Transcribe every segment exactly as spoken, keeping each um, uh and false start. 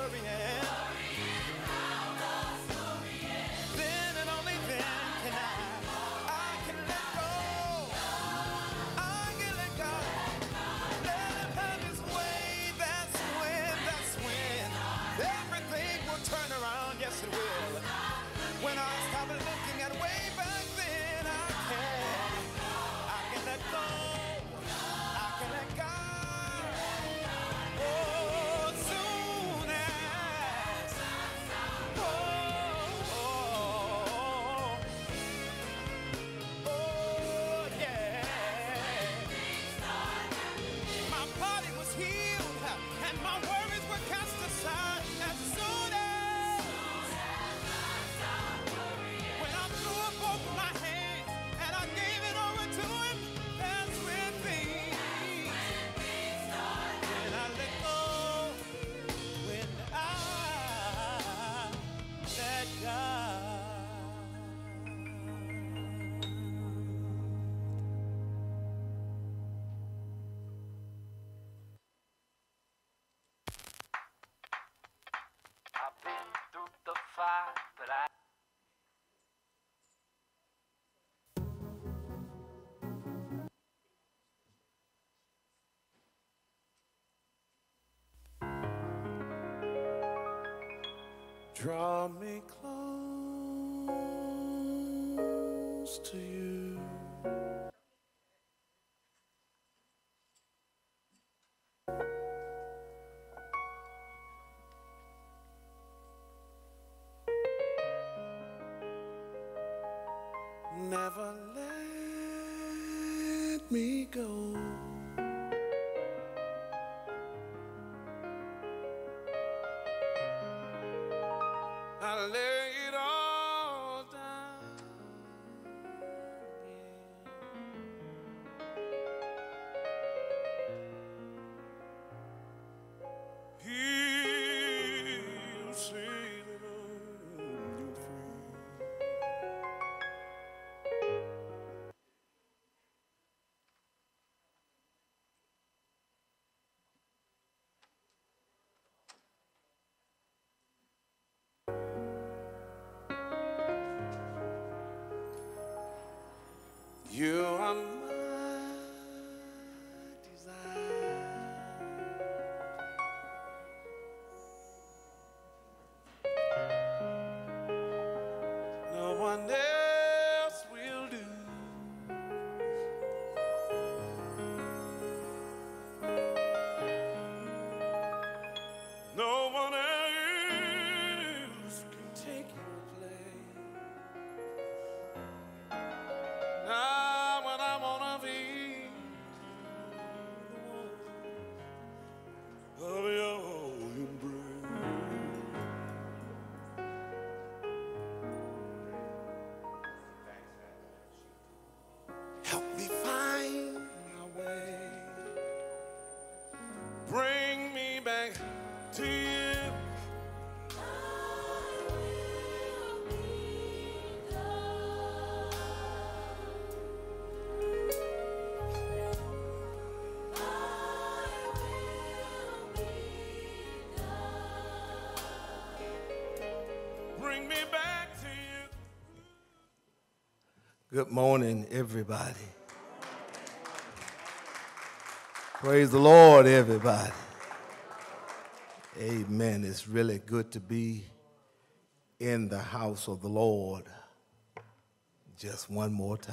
story end. Then and only then can I, I can let go. I can let go. Let him have his way. That's when, that's when everything will turn around. Yes, it will. When I stop looking at way back then, I can, I can let go. I can let go. Oh, soon as, oh, oh, oh, yeah. My body was healed and my worries were cast aside as soon as, when I threw up both my hands and I gave it over to him, that's when things, when I let go, when I let God. I've been through the fire, but I Draw me close to you. Never let me go. I lay it all down again. He'll say that I'm your friend. You are my desire. No one else will do. No one else can take your place. Now when I wanna be the one of your embrace. Help me find my way. Bring me back to you. Bring me back to you. Good morning, everybody. Praise the Lord, everybody. Amen. It's really good to be in the house of the Lord just one more time.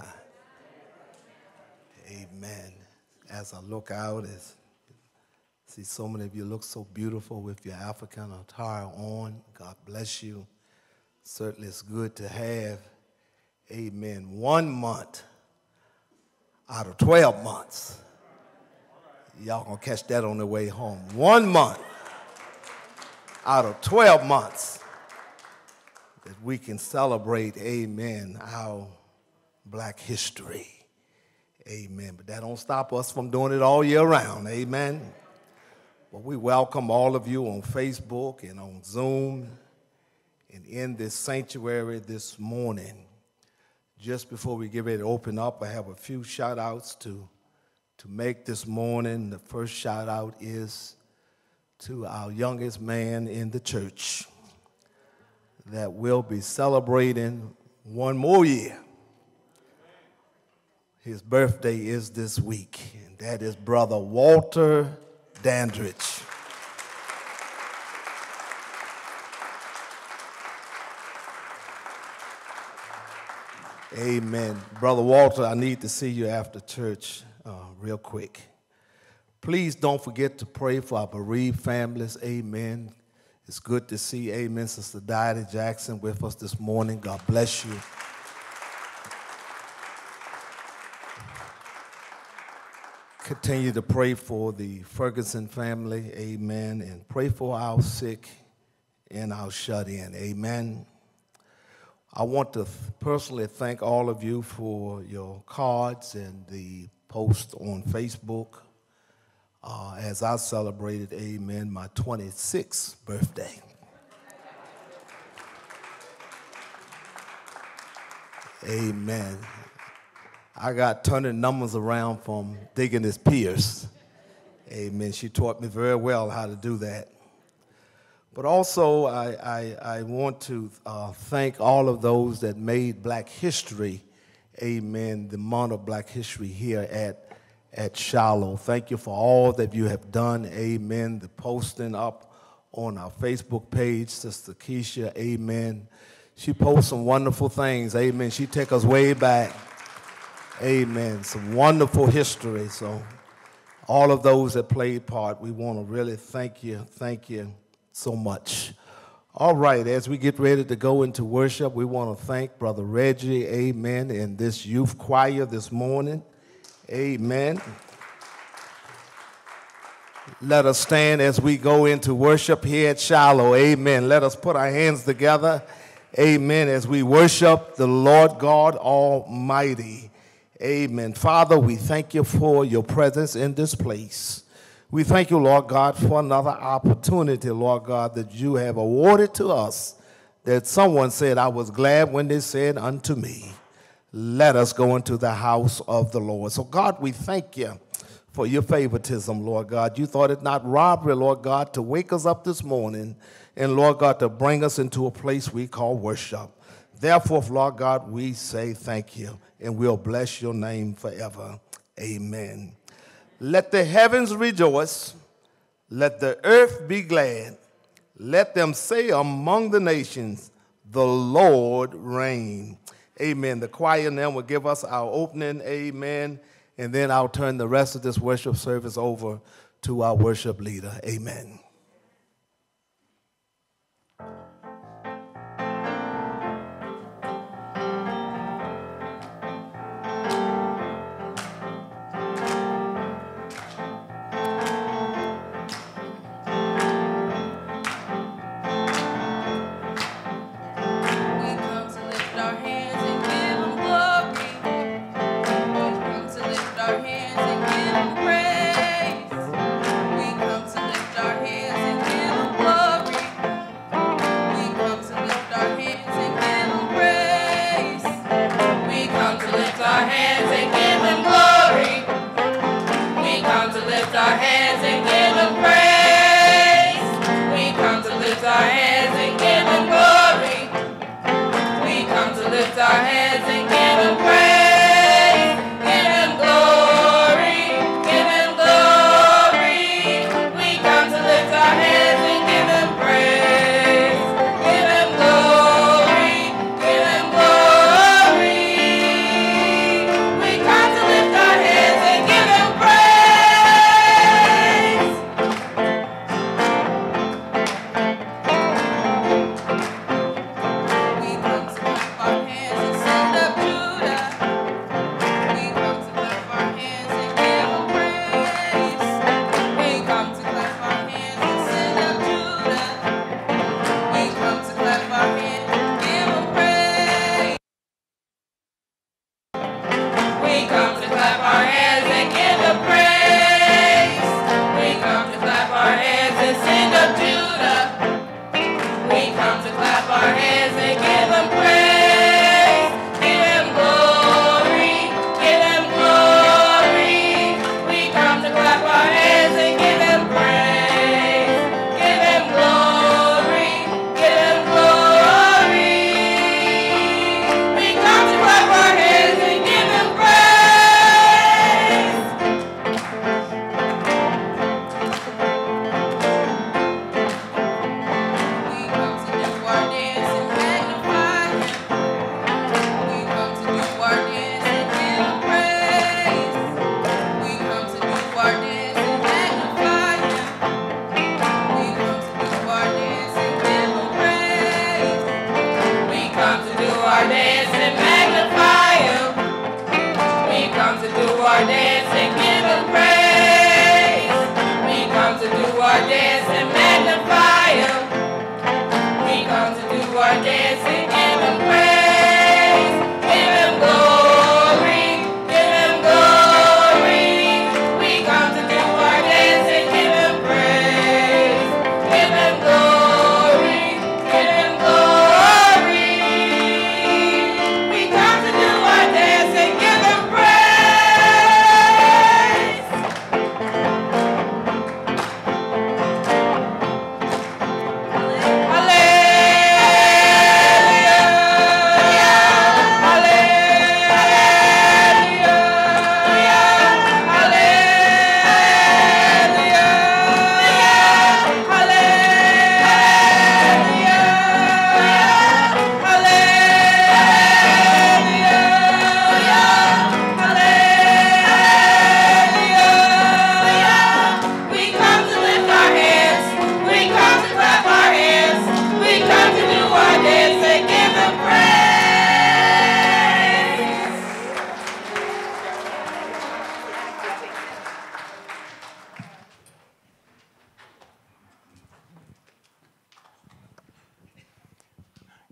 Amen. As I look out, as see so many of you look so beautiful with your African attire on. God bless you. Certainly it's good to have, amen, one month out of twelve months. Y'all gonna catch that on the way home. One month out of twelve months that we can celebrate, amen, our black history. Amen. But that don't stop us from doing it all year round. Amen. Well, we welcome all of you on Facebook and on Zoom and in this sanctuary this morning. Just before we get ready to open up, I have a few shout outs to, to make this morning. The first shout out is to our youngest man in the church that will be celebrating one more year. His birthday is this week, and that is Brother Walter Dandridge. Amen. Brother Walter, I need to see you after church uh, real quick. Please don't forget to pray for our bereaved families. Amen. It's good to see, amen, Sister Diana Jackson with us this morning. God bless you. Continue to pray for the Ferguson family, amen, and pray for our sick and our shut-in, amen. I want to personally thank all of you for your cards and the post on Facebook uh, as I celebrated, amen, my twenty-sixth birthday. Amen. I got turning numbers around from Deaconess Pierce. Amen. She taught me very well how to do that. But also, I, I, I want to uh, thank all of those that made Black History, amen, the month of Black History here at, at Shiloh. Thank you for all that you have done, amen. The posting up on our Facebook page, Sister Keisha, amen. She posts some wonderful things, amen. She take us way back, amen. Some wonderful history. So all of those that played part, we want to really thank you, thank you so much. All right, as we get ready to go into worship, we want to thank Brother Reggie, amen, and this youth choir this morning, amen. Let us stand as we go into worship here at Shiloh, amen. Let us put our hands together, amen, as we worship the Lord God Almighty, amen. Father, we thank you for your presence in this place. We thank you, Lord God, for another opportunity, Lord God, that you have awarded to us, that someone said, I was glad when they said unto me, let us go into the house of the Lord. So, God, we thank you for your favoritism, Lord God. You thought it not robbery, Lord God, to wake us up this morning and, Lord God, to bring us into a place we call worship. Therefore, Lord God, we say thank you, and we'll bless your name forever. Amen. Let the heavens rejoice, let the earth be glad. Let them say among the nations, the Lord reign. Amen. The choir now will give us our opening, amen, and then I'll turn the rest of this worship service over to our worship leader. Amen. Our hands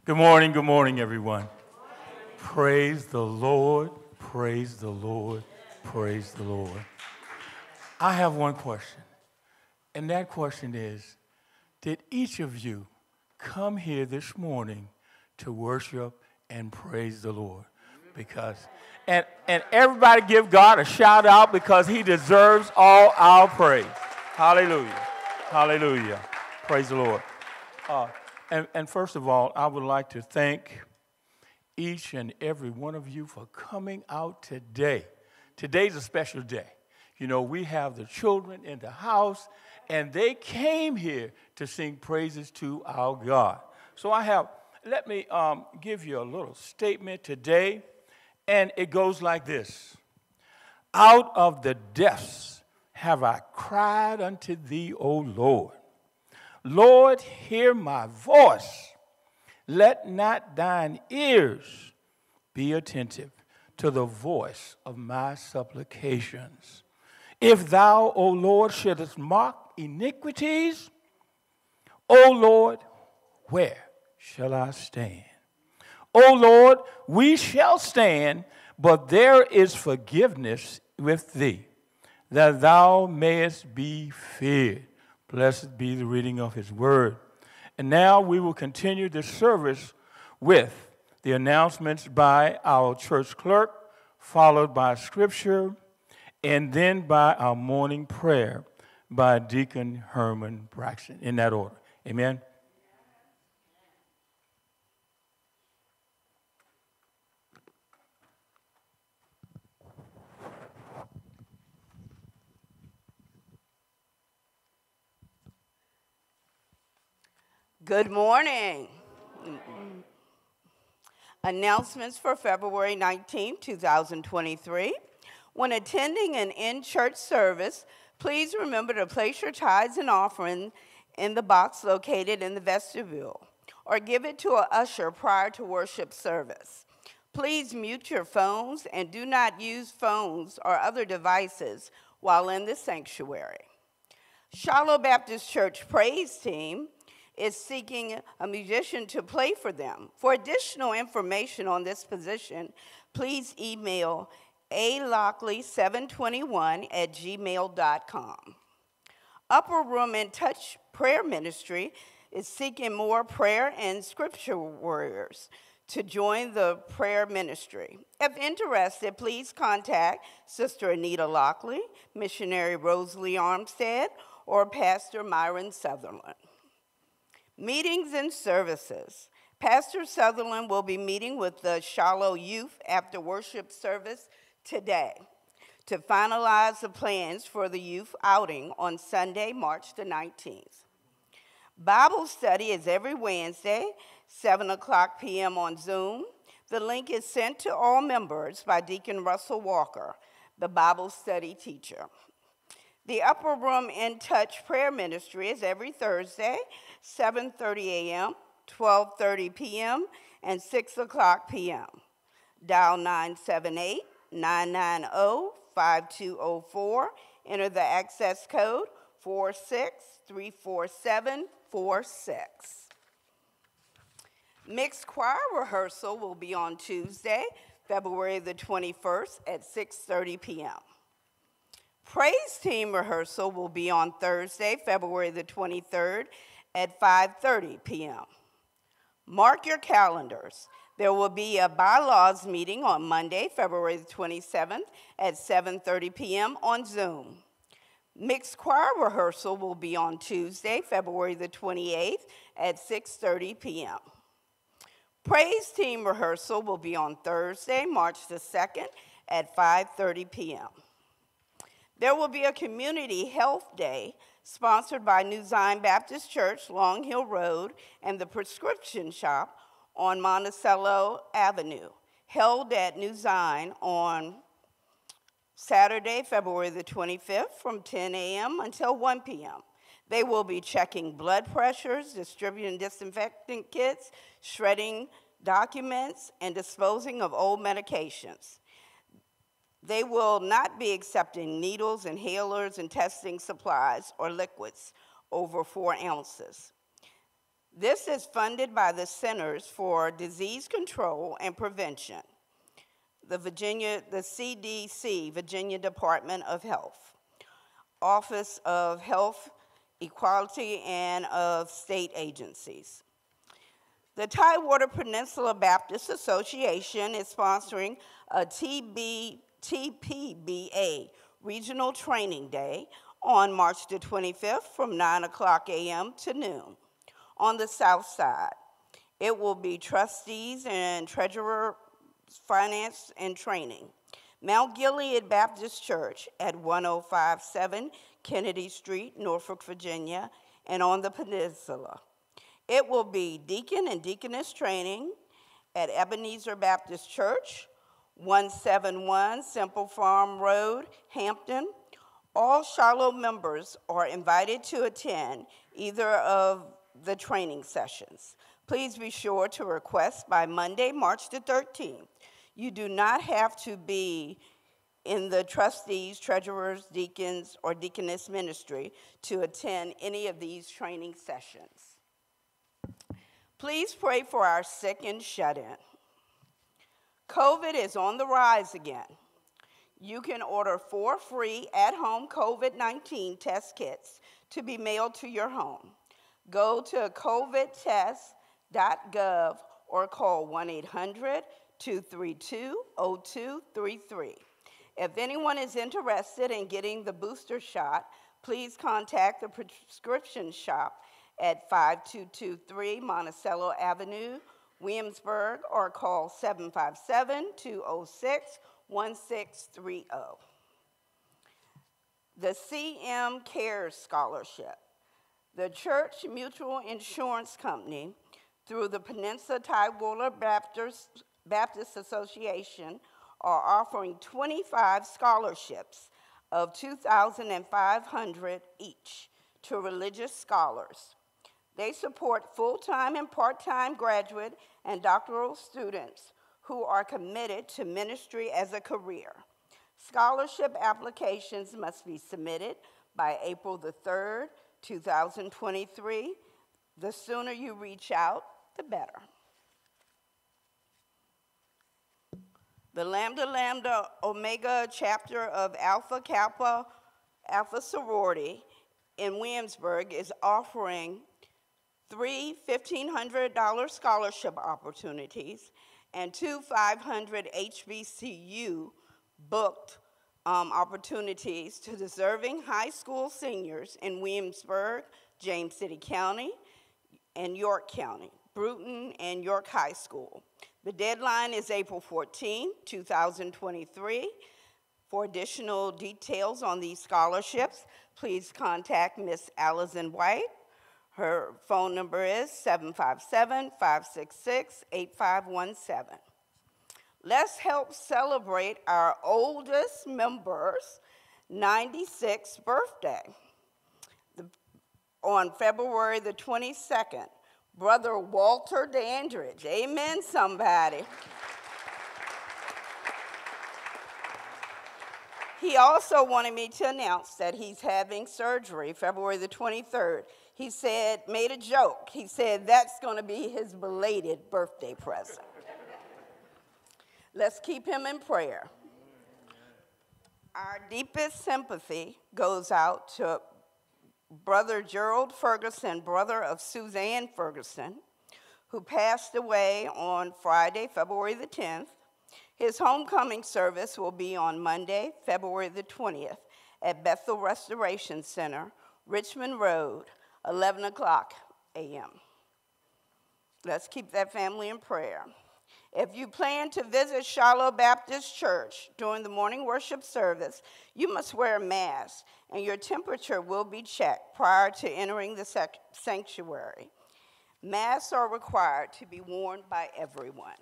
Good morning, good morning, everyone. Praise the Lord, praise the Lord, praise the Lord. I have one question, and that question is, did each of you come here this morning to worship and praise the Lord? Because, and, and everybody give God a shout out because he deserves all our praise. Hallelujah, hallelujah, praise the Lord. Uh, and, and first of all, I would like to thank each and every one of you for coming out today. Today's a special day. You know, we have the children in the house, and they came here to sing praises to our God. So I have, let me um, give you a little statement today, and it goes like this. Out of the depths have I cried unto thee, O Lord. Lord, hear my voice. Let not thine ears be attentive to the voice of my supplications. If thou, O Lord, shouldest mark iniquities, O Lord, where shall I stand? O Lord, we shall stand, but there is forgiveness with thee, that thou mayest be feared. Blessed be the reading of his word. And now we will continue this service with the announcements by our church clerk, followed by scripture, and then by our morning prayer by Deacon Herman Braxton, in that order. Amen. Good morning. Announcements for February nineteenth, two thousand twenty-three. When attending an in-church service, please remember to place your tithes and offering in the box located in the vestibule, or give it to an usher prior to worship service. Please mute your phones and do not use phones or other devices while in the sanctuary. Shiloh Baptist Church Praise Team is seeking a musician to play for them. For additional information on this position, please email a lockley seven twenty-one at gmail dot com. Upper Room in Touch Prayer Ministry is seeking more prayer and scripture warriors to join the prayer ministry. If interested, please contact Sister Anita Lockley, Missionary Rosalie Armstead, or Pastor Myron Sutherland. Meetings and services. Pastor Sutherland will be meeting with the Shiloh youth after worship service today to finalize the plans for the youth outing on Sunday, March the nineteenth. Bible study is every Wednesday, seven o'clock p m on Zoom. The link is sent to all members by Deacon Russell Walker, the Bible study teacher. The Upper Room in Touch Prayer Ministry is every Thursday, seven thirty a m, twelve thirty p m, and six o'clock p m Dial nine seven eight, nine nine zero, five two zero four. Enter the access code four six three four seven four six. Mixed choir rehearsal will be on Tuesday, February the twenty-first at six thirty p m Praise team rehearsal will be on Thursday, February the twenty-third at five thirty p m Mark your calendars. There will be a bylaws meeting on Monday, February the twenty-seventh at seven thirty p m on Zoom. Mixed choir rehearsal will be on Tuesday, February the twenty-eighth at six thirty p m Praise team rehearsal will be on Thursday, March the second at five thirty p m There will be a community health day sponsored by New Zion Baptist Church, Long Hill Road, and the Prescription Shop on Monticello Avenue, held at New Zion on Saturday, February the twenty-fifth from ten a m until one p m They will be checking blood pressures, distributing disinfectant kits, shredding documents, and disposing of old medications. They will not be accepting needles, inhalers, and testing supplies or liquids over four ounces. This is funded by the Centers for Disease Control and Prevention, the Virginia, the C D C, Virginia Department of Health, Office of Health Equality, and of state agencies. The Tidewater Peninsula Baptist Association is sponsoring a T B, T P B A Regional Training Day on March the twenty-fifth from nine o'clock a m to noon on the south side. It will be trustees and treasurer, finance, and training. Mount Gilead Baptist Church at one oh five seven Kennedy Street, Norfolk, Virginia, and on the peninsula. It will be deacon and deaconess training at Ebenezer Baptist Church, one seventy-one Simple Farm Road, Hampton. All Shiloh members are invited to attend either of the training sessions. Please be sure to request by Monday, March the thirteenth. You do not have to be in the trustees, treasurers, deacons, or deaconess ministry to attend any of these training sessions. Please pray for our sick and shut-in. COVID is on the rise again. You can order four free at-home COVID nineteen test kits to be mailed to your home. Go to covid test dot gov or call one eight hundred, two three two, zero two three three. If anyone is interested in getting the booster shot, please contact the prescription shop at five two two three Monticello Avenue, Williamsburg, or call seven five seven, two zero six, one six three zero. The C M Cares Scholarship. The Church Mutual Insurance Company, through the Peninsula Tidewater Baptist, Baptist Association, are offering twenty-five scholarships of two thousand five hundred dollars each to religious scholars. They support full-time and part-time graduate and doctoral students who are committed to ministry as a career. Scholarship applications must be submitted by April the third, two thousand twenty-three. The sooner you reach out, the better. The Lambda Lambda Omega chapter of Alpha Kappa Alpha sorority in Williamsburg is offering three fifteen hundred dollar scholarship opportunities and two five hundred H B C U booked um, opportunities to deserving high school seniors in Williamsburg, James City County, and York County, Bruton and York High School. The deadline is April fourteenth, two thousand twenty-three. For additional details on these scholarships, please contact Miz Allison White. Her phone number is seven five seven, five six six, eight five one seven. Let's help celebrate our oldest member's ninety-sixth birthday. The, on February the twenty-second, Brother Walter Dandridge. Amen, somebody. He also wanted me to announce that he's having surgery February the twenty-third. He said, made a joke. He said that's going to be his belated birthday present. Let's keep him in prayer. Our deepest sympathy goes out to Brother Gerald Ferguson, brother of Suzanne Ferguson, who passed away on Friday, February the tenth. His homecoming service will be on Monday, February the twentieth, at Bethel Restoration Center, Richmond Road, eleven o'clock a m Let's keep that family in prayer. If you plan to visit Shiloh Baptist Church during the morning worship service, you must wear a mask, and your temperature will be checked prior to entering the sanctuary. Masks are required to be worn by everyone.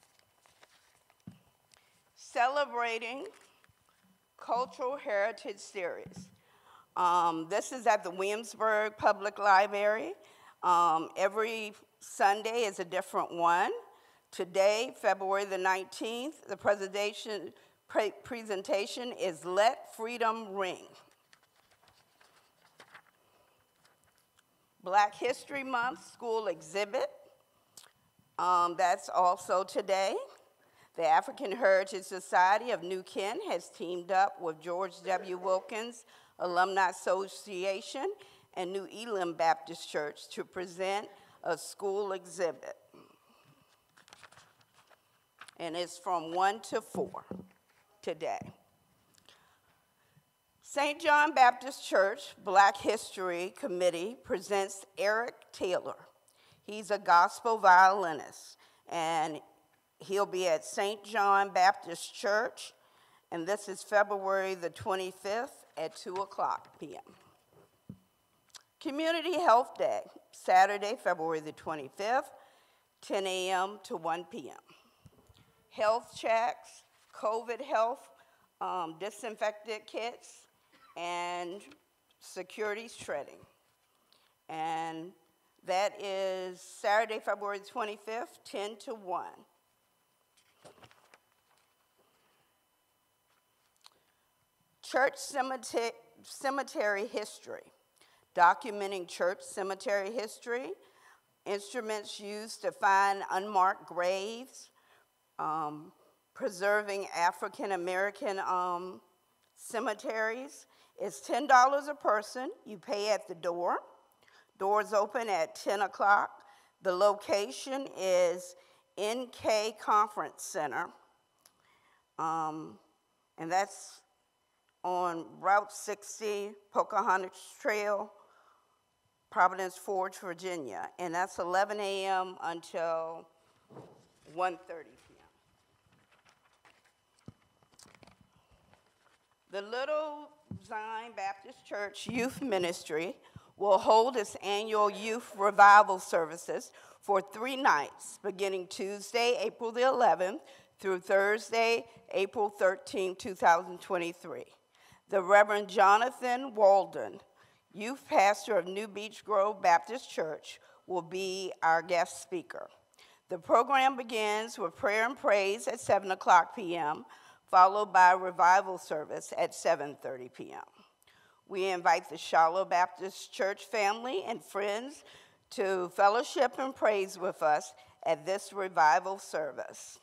Celebrating Cultural Heritage Series. Um, this is at the Williamsburg Public Library. Um, every Sunday is a different one. Today, February the nineteenth, the presentation, pre presentation is Let Freedom Ring. Black History Month school exhibit. Um, that's also today. The African Heritage Society of New Kent has teamed up with George W. Wilkins Alumni Association and New Elam Baptist Church to present a school exhibit. And it's from one to four today. Saint John Baptist Church Black History Committee presents Eric Taylor. He's a gospel violinist, and he'll be at Saint John Baptist Church, and this is February the twenty-fifth at two o'clock p m Community Health Day, Saturday, February the twenty-fifth, ten a m to one p m Health checks, COVID health, um, disinfectant kits, and security shredding. And that is Saturday, February twenty-fifth, ten to one. Church cemetery, cemetery history, documenting church cemetery history, instruments used to find unmarked graves, um, preserving African American um, cemeteries. It's ten dollars a person. You pay at the door. Doors open at ten o'clock. The location is N K Conference Center, um, and that's on Route sixty, Pocahontas Trail, Providence Forge, Virginia, and that's eleven a m until one thirty p m The Little Zion Baptist Church Youth Ministry will hold its annual youth revival services for three nights, beginning Tuesday, April the eleventh, through Thursday, April thirteenth, two thousand twenty-three. The Reverend Jonathan Walden, youth pastor of New Beach Grove Baptist Church, will be our guest speaker. The program begins with prayer and praise at seven o'clock p m, followed by a revival service at seven thirty p m We invite the Shiloh Baptist Church family and friends to fellowship and praise with us at this revival service.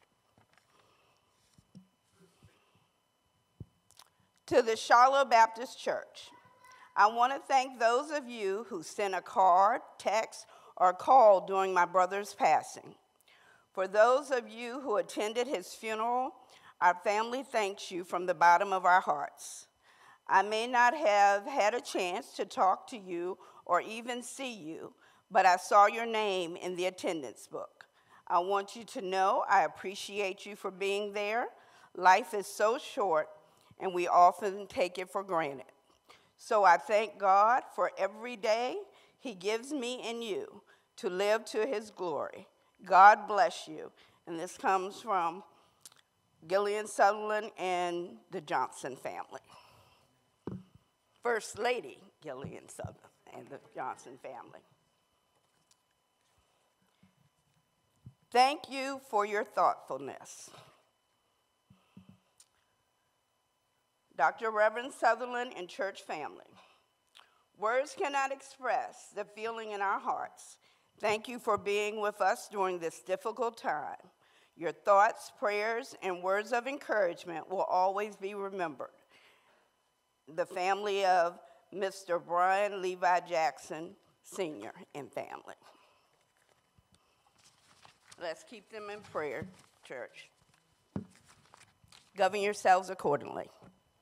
To the Shiloh Baptist Church, I want to thank those of you who sent a card, text, or call during my brother's passing. For those of you who attended his funeral, our family thanks you from the bottom of our hearts. I may not have had a chance to talk to you or even see you, but I saw your name in the attendance book. I want you to know I appreciate you for being there. Life is so short, and we often take it for granted. So I thank God for every day he gives me and you to live to his glory. God bless you. And this comes from Gillian Sutherland and the Johnson family. First Lady Gillian Sutherland and the Johnson family. Thank you for your thoughtfulness. Doctor Reverend Sutherland and church family, words cannot express the feeling in our hearts. Thank you for being with us during this difficult time. Your thoughts, prayers, and words of encouragement will always be remembered. The family of Mister Brian Levi Jackson, Senior and family. Let's keep them in prayer, church. Govern yourselves accordingly.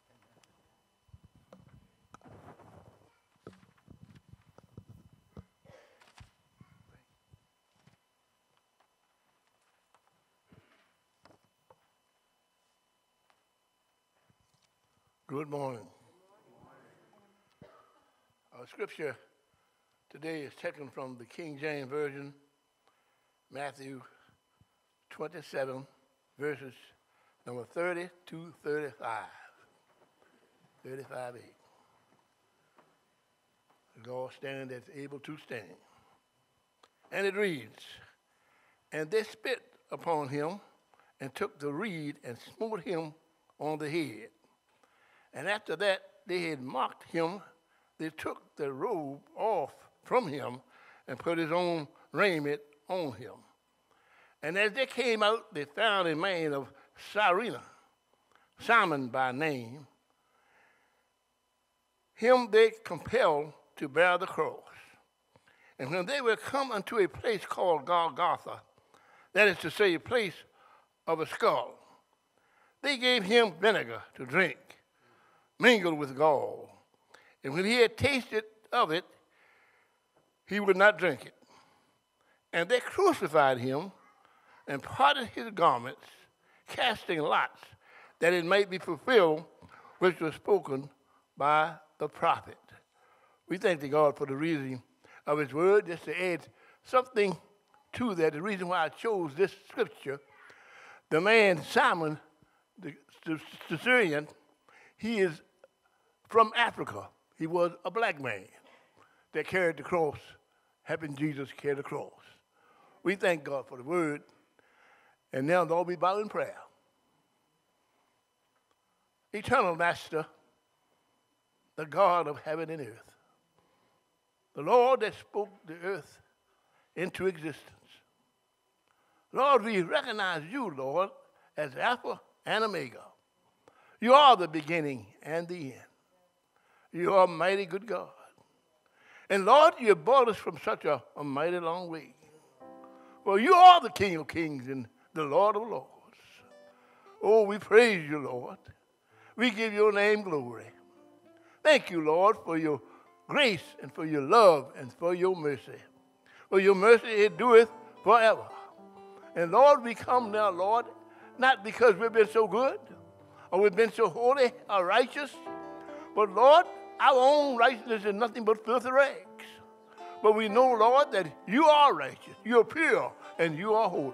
Good morning. Our scripture today is taken from the King James Version, Matthew twenty-seven, verses number thirty to thirty-five. thirty-five eight. God stand that's able to stand. And it reads, and they spit upon him and took the reed and smote him on the head. And after that they had mocked him, they took the robe off from him and put his own raiment on him. And as they came out, they found a man of Cyrene, Simon by name. Him they compelled to bear the cross. And when they were come unto a place called Golgotha, that is to say, a place of a skull, they gave him vinegar to drink, mingled with gall. And when he had tasted of it, he would not drink it. And they crucified him and parted his garments, casting lots, that it might be fulfilled which was spoken by the prophet. We thank the God for the reading of his word. Just to add something to that, the reason why I chose this scripture, the man Simon, the, the Syrian, he is from Africa. He was a black man that carried the cross, helping Jesus carry the cross. We thank God for the word. And now Lord, we bow in prayer. Eternal Master, the God of heaven and earth, the Lord that spoke the earth into existence. Lord, we recognize you, Lord, as Alpha and Omega. You are the beginning and the end. You are a mighty good God. And Lord, you have brought us from such a, a mighty long way. Well, you are the King of kings and the Lord of lords. Oh, we praise you, Lord. We give your name glory. Thank you, Lord, for your grace and for your love and for your mercy. For your mercy, it doeth forever. And Lord, we come now, Lord, not because we've been so good or we've been so holy or righteous, but Lord, our own righteousness is nothing but filthy rags. But we know, Lord, that you are righteous, you are pure, and you are holy.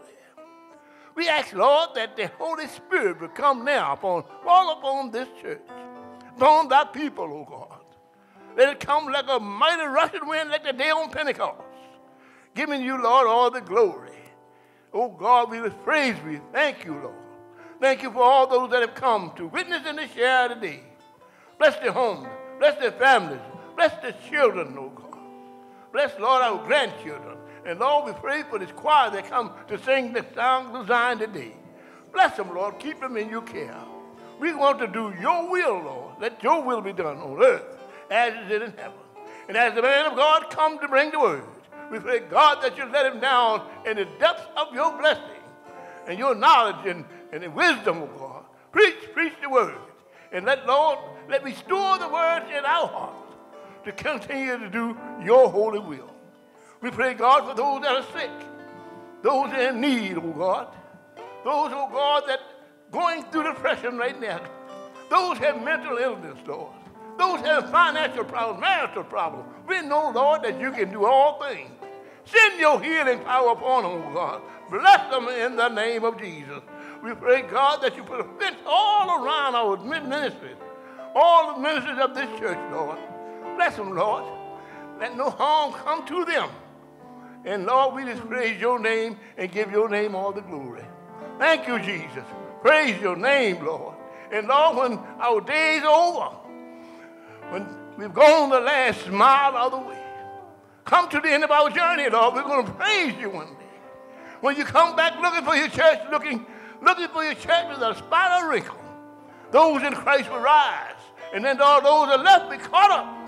We ask, Lord, that the Holy Spirit will come now upon, fall upon this church, upon thy people, O God. Let it come like a mighty rushing wind, like the day on Pentecost, giving you, Lord, all the glory. Oh God, we praise you. Thank you, Lord. Thank you for all those that have come to witness and to share today. Bless their homes, bless their families, bless their children, oh God. Bless, Lord, our grandchildren. And Lord, we pray for this choir that come to sing the song of Zion today. Bless them, Lord. Keep them in your care. We want to do your will, Lord. Let your will be done on earth as it is in heaven. And as the man of God come to bring the word, we pray, God, that you let him down in the depths of your blessing and your knowledge and, and the wisdom of God. Preach, preach the word. And let, Lord, let me store the words in our hearts to continue to do your holy will. We pray, God, for those that are sick, those that are in need, oh God, those, oh God, that going through depression right now, those have mental illness, Lord, those have financial problems, marital problems. We know, Lord, that you can do all things. Send your healing power upon them, oh God. Bless them in the name of Jesus. We pray, God, that you put a fence all around our ministries, all the ministries of this church, Lord. Bless them, Lord. Let no harm come to them. And Lord, we just praise your name and give your name all the glory. Thank you, Jesus. Praise your name, Lord. And Lord, when our day is over, when we've gone the last mile of the way, come to the end of our journey, Lord, we're going to praise you one day. When you come back looking for your church, looking, looking for your church with a spot or wrinkle, those in Christ will rise. And then all those that are left be caught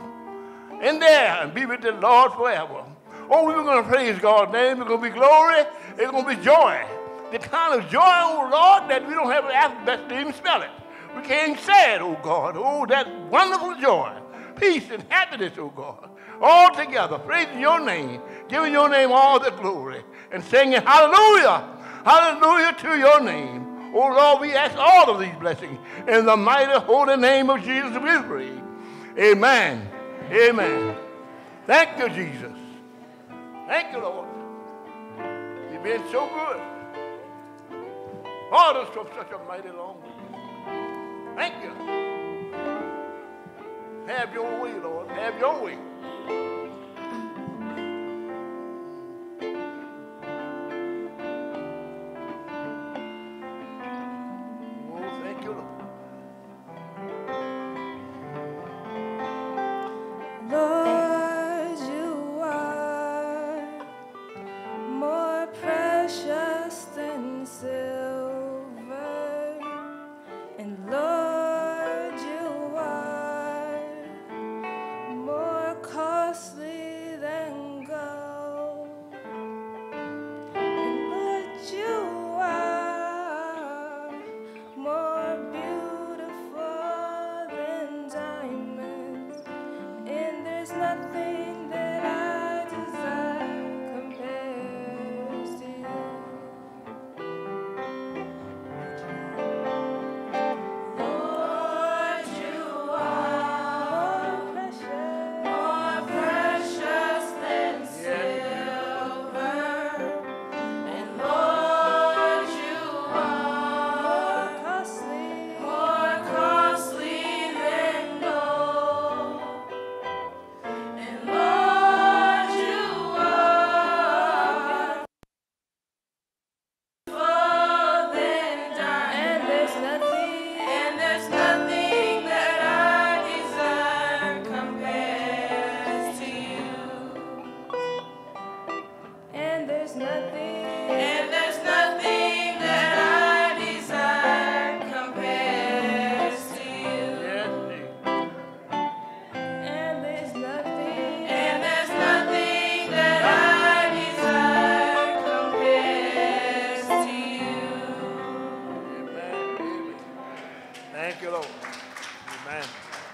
up in there and be with the Lord forever. Oh, we're going to praise God's name. It's going to be glory. It's going to be joy. The kind of joy, oh Lord, that we don't have an alphabet to even spell it. We can't say it, oh God. Oh, that wonderful joy, peace and happiness, oh God. All together, praising your name, giving your name all the glory, and singing hallelujah, hallelujah to your name. Oh Lord, we ask all of these blessings in the mighty holy name of Jesus we pray. Amen. Amen. Thank you, Jesus. Thank you, Lord. You've been so good. Brought us from such a mighty long way. Thank you. Have your way, Lord. Have your way. Oh, thank you, Lord. Lord, you are And there's nothing that I desire compares to you. And there's nothing, and there's nothing that I desire compares to you. Amen. Thank you, Lord. Amen.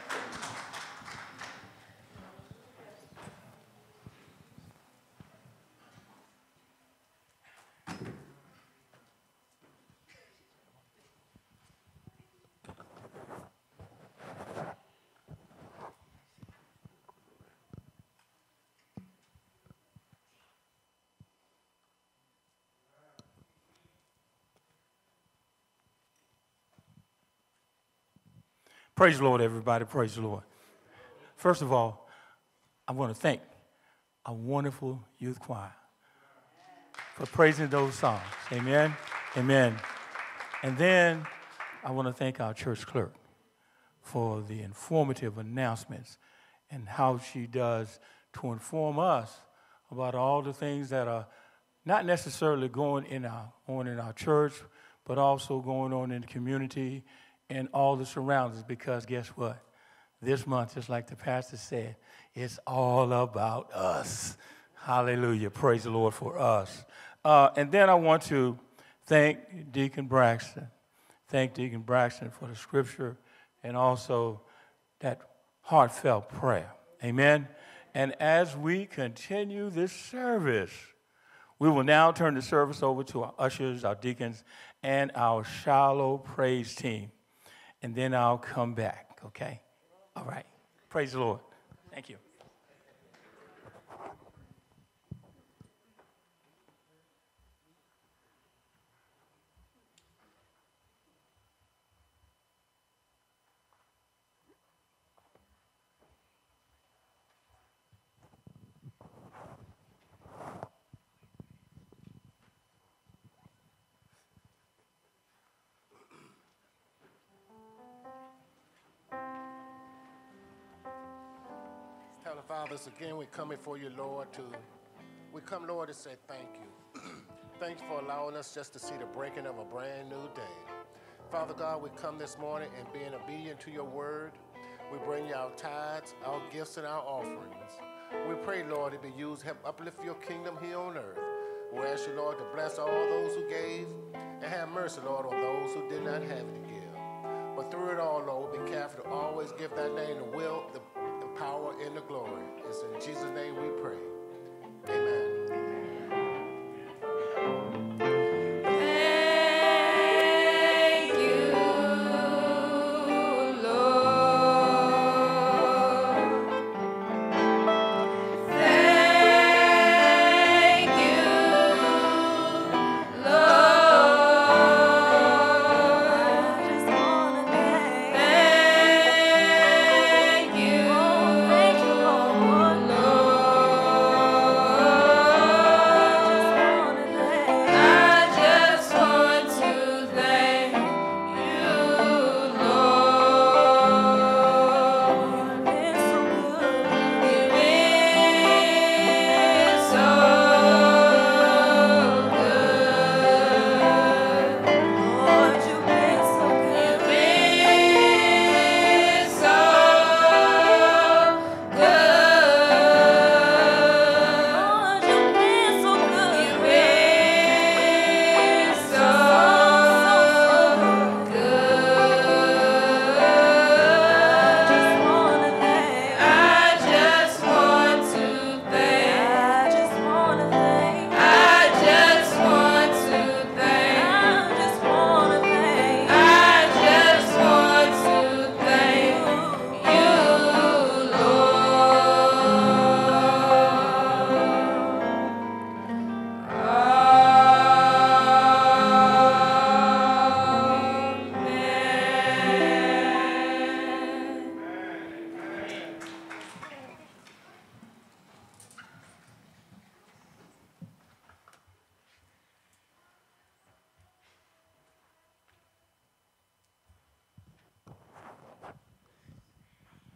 Praise the Lord, everybody. Praise the Lord. First of all, I want to thank our wonderful youth choir for praising those songs. Amen. Amen. And then I want to thank our church clerk for the informative announcements and how she does to inform us about all the things that are not necessarily going in our, on in our church, but also going on in the community and all the surroundings, because guess what? This month, just like the pastor said, it's all about us. Hallelujah. Praise the Lord for us. Uh, and then I want to thank Deacon Braxton. Thank Deacon Braxton for the scripture and also that heartfelt prayer. Amen. And as we continue this service, we will now turn the service over to our ushers, our deacons, and our Shiloh praise team. And then I'll come back, okay? All right. Praise the Lord. Thank you. Heavenly Father, again we come before you, Lord, to we come, Lord, to say thank you. Thanks for allowing us just to see the breaking of a brand new day. Father God, we come this morning and being obedient to your word. We bring you our tithes, our gifts, and our offerings. We pray, Lord, it be used to help uplift your kingdom here on earth. We ask you, Lord, to bless all those who gave and have mercy, Lord, on those who did not have it to give. But through it all, Lord, be careful to always give that name the will, the power and the glory. It's in Jesus' name we pray. Amen. Thank you, Lord. Thank you, Lord. I just wanna thank you. Thank you, Lord.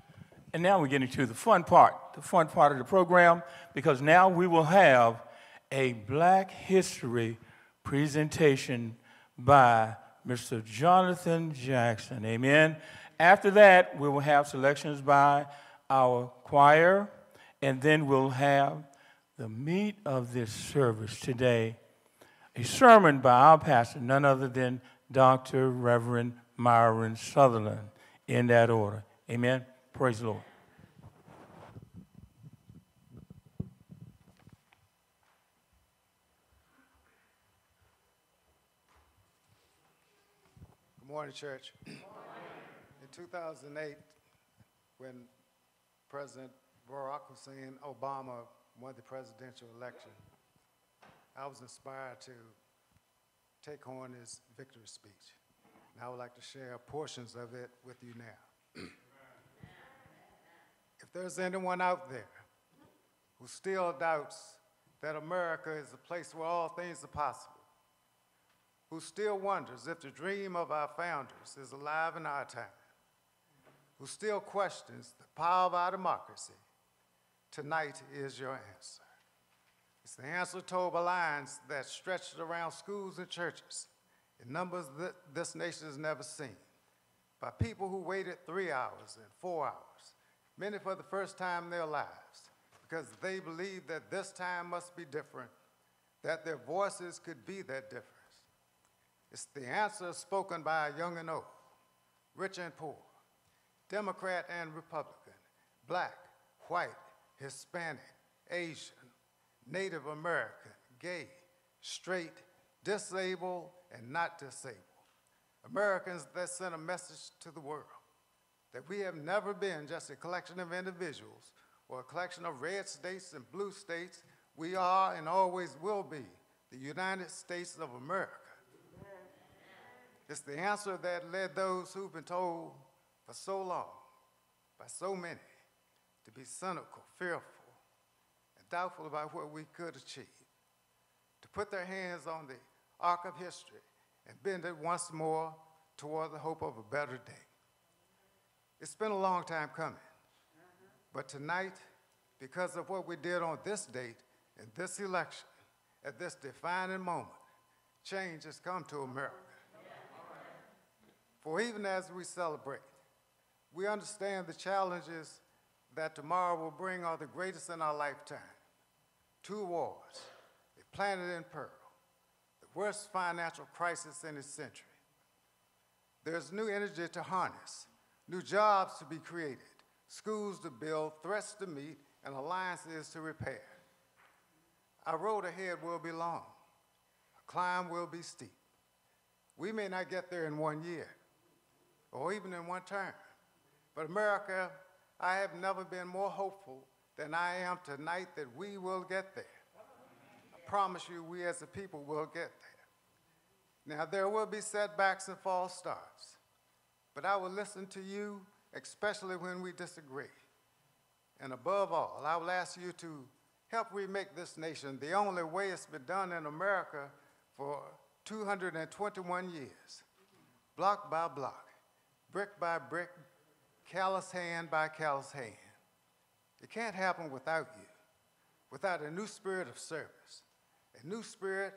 And now we're getting to the fun part, the fun part of the program, because now we will have a Black History presentation by Mister Jonathan Jackson. Amen. After that, we will have selections by our choir, and then we'll have the meat of this service today, a sermon by our pastor, none other than Doctor Reverend Myron Sutherland, in that order. Amen. Praise the Lord. Good morning, church. In two thousand eight, when President Barack Hussein Obama won the presidential election, I was inspired to take on his victory speech. And I would like to share portions of it with you now. If there's anyone out there who still doubts that America is a place where all things are possible, who still wonders if the dream of our founders is alive in our time, who still questions the power of our democracy, tonight is your answer. It's the answer told by lines that stretched around schools and churches in numbers that this nation has never seen, by people who waited three hours and four hours, many for the first time in their lives, because they believed that this time must be different, that their voices could be that difference. It's the answer spoken by young and old, rich and poor, Democrat and Republican, black, white, Hispanic, Asian, Native American, gay, straight, disabled, and not disabled. Americans that send a message to the world that we have never been just a collection of individuals or a collection of red states and blue states. We are and always will be the United States of America. It's the answer that led those who've been told for so long, by so many, to be cynical, fearful, and doubtful about what we could achieve, to put their hands on the arc of history and bend it once more toward the hope of a better day. It's been a long time coming, but tonight, because of what we did on this date, in this election, at this defining moment, change has come to America. For even as we celebrate, we understand the challenges that tomorrow will bring are the greatest in our lifetime. Two wars, a planet in peril, the worst financial crisis in this century. There's new energy to harness, new jobs to be created, schools to build, threats to meet, and alliances to repair. Our road ahead will be long. Our climb will be steep. We may not get there in one year, or even in one term. But America, I have never been more hopeful than I am tonight that we will get there. I promise you, we as a people will get there. Now, there will be setbacks and false starts, but I will listen to you, especially when we disagree. And above all, I will ask you to help remake this nation the only way it's been done in America for two hundred twenty-one years, block by block, brick by brick, callous hand by callous hand. It can't happen without you, without a new spirit of service, a new spirit.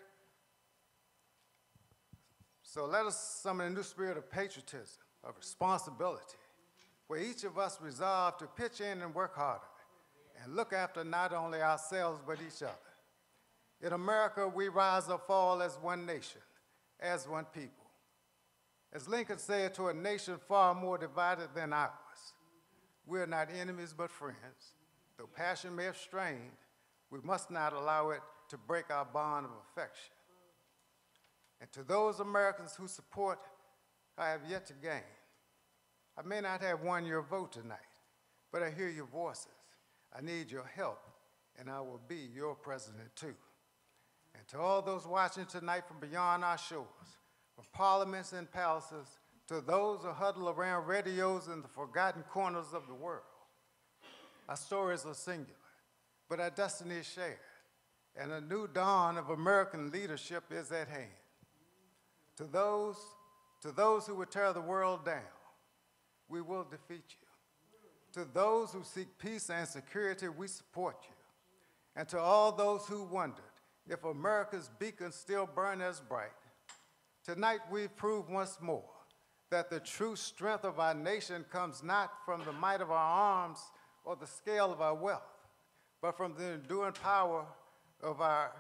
So let us summon a new spirit of patriotism, of responsibility, where each of us resolve to pitch in and work harder and look after not only ourselves but each other. In America, we rise or fall as one nation, as one people. As Lincoln said to a nation far more divided than ours, we are not enemies but friends. Though passion may have strained, we must not allow it to break our bond of affection. And to those Americans whose support I have yet to gain, I may not have won your vote tonight, but I hear your voices. I need your help, and I will be your president too. And to all those watching tonight from beyond our shores, from parliaments and palaces to those who huddle around radios in the forgotten corners of the world, our stories are singular, but our destiny is shared, and a new dawn of American leadership is at hand. To those, to those who would tear the world down, we will defeat you. To those who seek peace and security, we support you. And to all those who wondered, if America's beacons still burn as bright, tonight we've proved once more that the true strength of our nation comes not from the might of our arms or the scale of our wealth, but from the enduring power of our,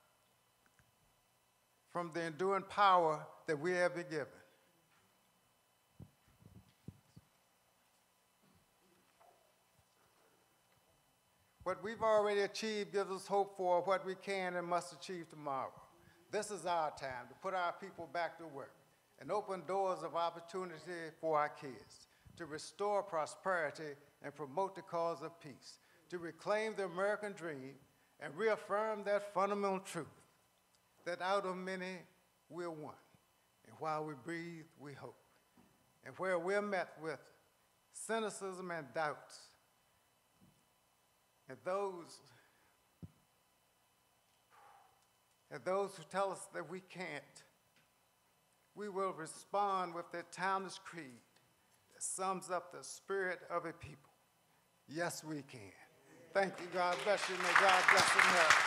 from the enduring power that we have been given. What we've already achieved gives us hope for what we can and must achieve tomorrow. This is our time to put our people back to work and open doors of opportunity for our kids, to restore prosperity and promote the cause of peace, to reclaim the American dream and reaffirm that fundamental truth, that out of many we're one, and while we breathe, we hope. And where we're met with cynicism and doubts, and those, and those who tell us that we can't, we will respond with that timeless creed that sums up the spirit of a people. Yes, we can. Thank you. God bless you. May God bless America.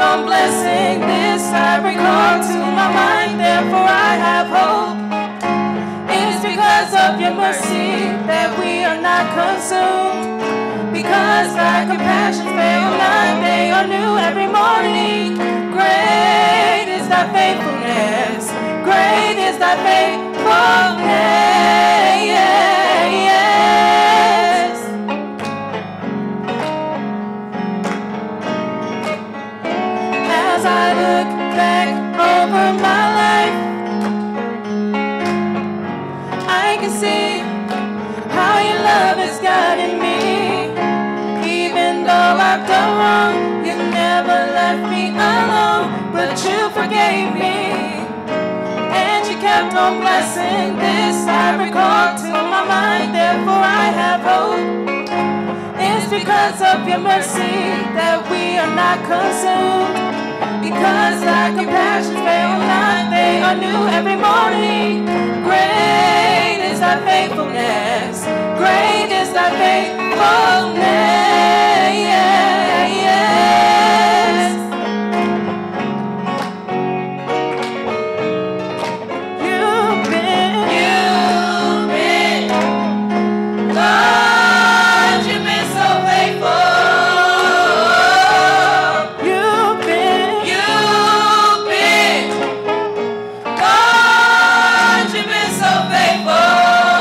on blessing. This I recall to my mind, therefore I have hope. It's because of your mercy that we are not consumed. Because thy compassions fail not, they are new every morning. Great is thy faithfulness. Great is thy faithfulness. As I look back over my life, I can see how your love has guided me. Even though I've done wrong, you never left me alone, but you forgave me, and you kept on blessing. This I recall to my mind, therefore I have hope. It's because of your mercy that we are not consumed. Because thy compassions fail not, they are new every morning. Great is thy faithfulness. Great is thy faithfulness. You've been, you've been, Lord, you've been so faithful. You've been, you've been, Lord, you've been so faithful.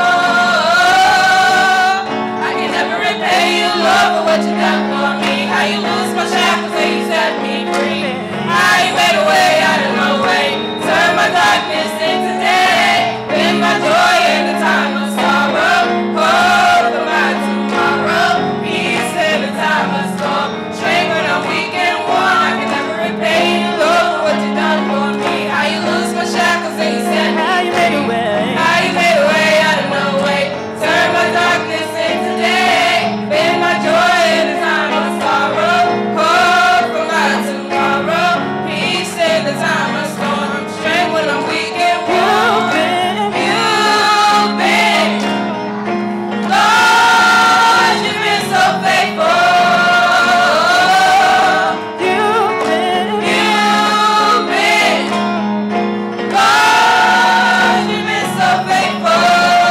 I can never repay you, Lord, for what you done for me. How you loose my shackles and you set me free. How you made a way out of no way. Turn my darkness into day. Been my joy in the time of sorrow. Hope for my tomorrow. Peace in the time of storm. Strength when I'm weak and worn. I can never repay you, Lord, for what you done for me. How you loose my shackles and you set me free. How you made a way. How you made a way out of no way. Turn my darkness into day. Been my joy in the time of sorrow. Hope for my tomorrow. Peace in the time of storm. Strength when I'm weak and worn. You've been, Lord, you've been so faithful. You've been, you've been, Lord, you've been so faithful.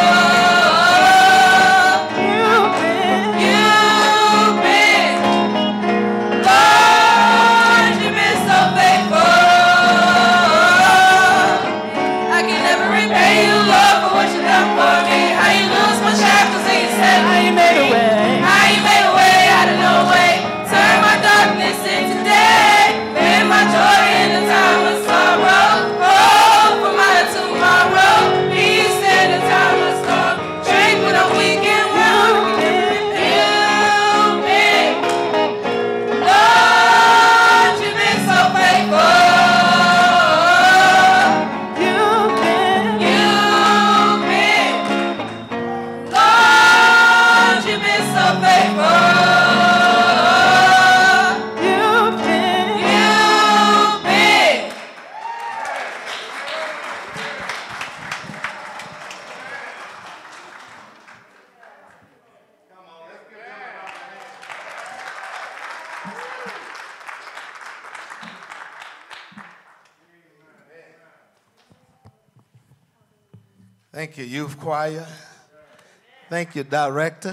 You've been, you've been, Lord, you've been so faithful. I can never repay you, Lord, for what you done for me. How you loose my shackles and you set me free. How you made a way out of no way. Turn my darkness into day. Been my joy in the time of sorrow. Hope for my tomorrow. Peace in the time of storm. Strength when I'm weak and worn. You've been, Lord, you've been so faithful. You've been, you've been, Lord, you've been so faithful. You've been, you've been. Thank you, youth choir. Thank you, director.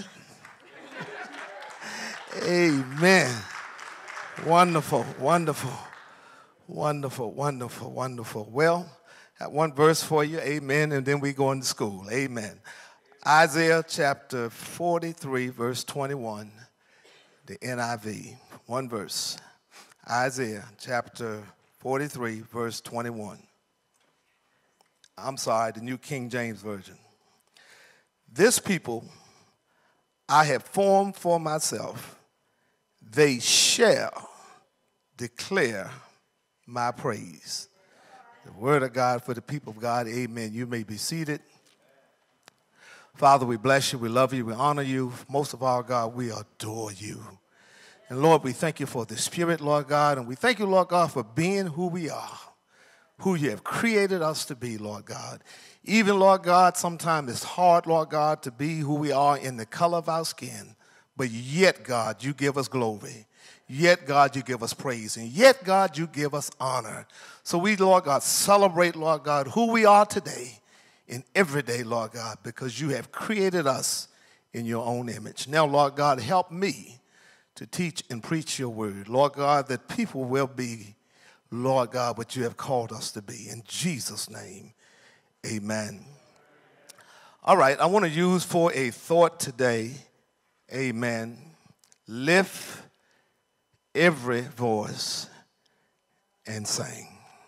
Amen. Wonderful, wonderful, wonderful, wonderful, wonderful. Well, I got one verse for you, amen, and then we go into school, amen. Isaiah chapter forty-three, verse twenty-one, the N I V, one verse. Isaiah chapter forty-three, verse twenty-one. I'm sorry, the New King James Version. This people I have formed for myself, they shall declare my praise. The word of God for the people of God, amen. You may be seated. Father, we bless you, we love you, we honor you. Most of all, God, we adore you. And Lord, we thank you for the Spirit, Lord God, and we thank you, Lord God, for being who we are, who you have created us to be, Lord God. Even, Lord God, sometimes it's hard, Lord God, to be who we are in the color of our skin, but yet, God, you give us glory. Yet, God, you give us praise. And yet, God, you give us honor. So we, Lord God, celebrate, Lord God, who we are today and every day, Lord God, because you have created us in your own image. Now, Lord God, help me to teach and preach your word. Lord God, that people will be, Lord God, what you have called us to be. In Jesus' name, amen. All right, I want to use for a thought today, amen, lift every voice and sing.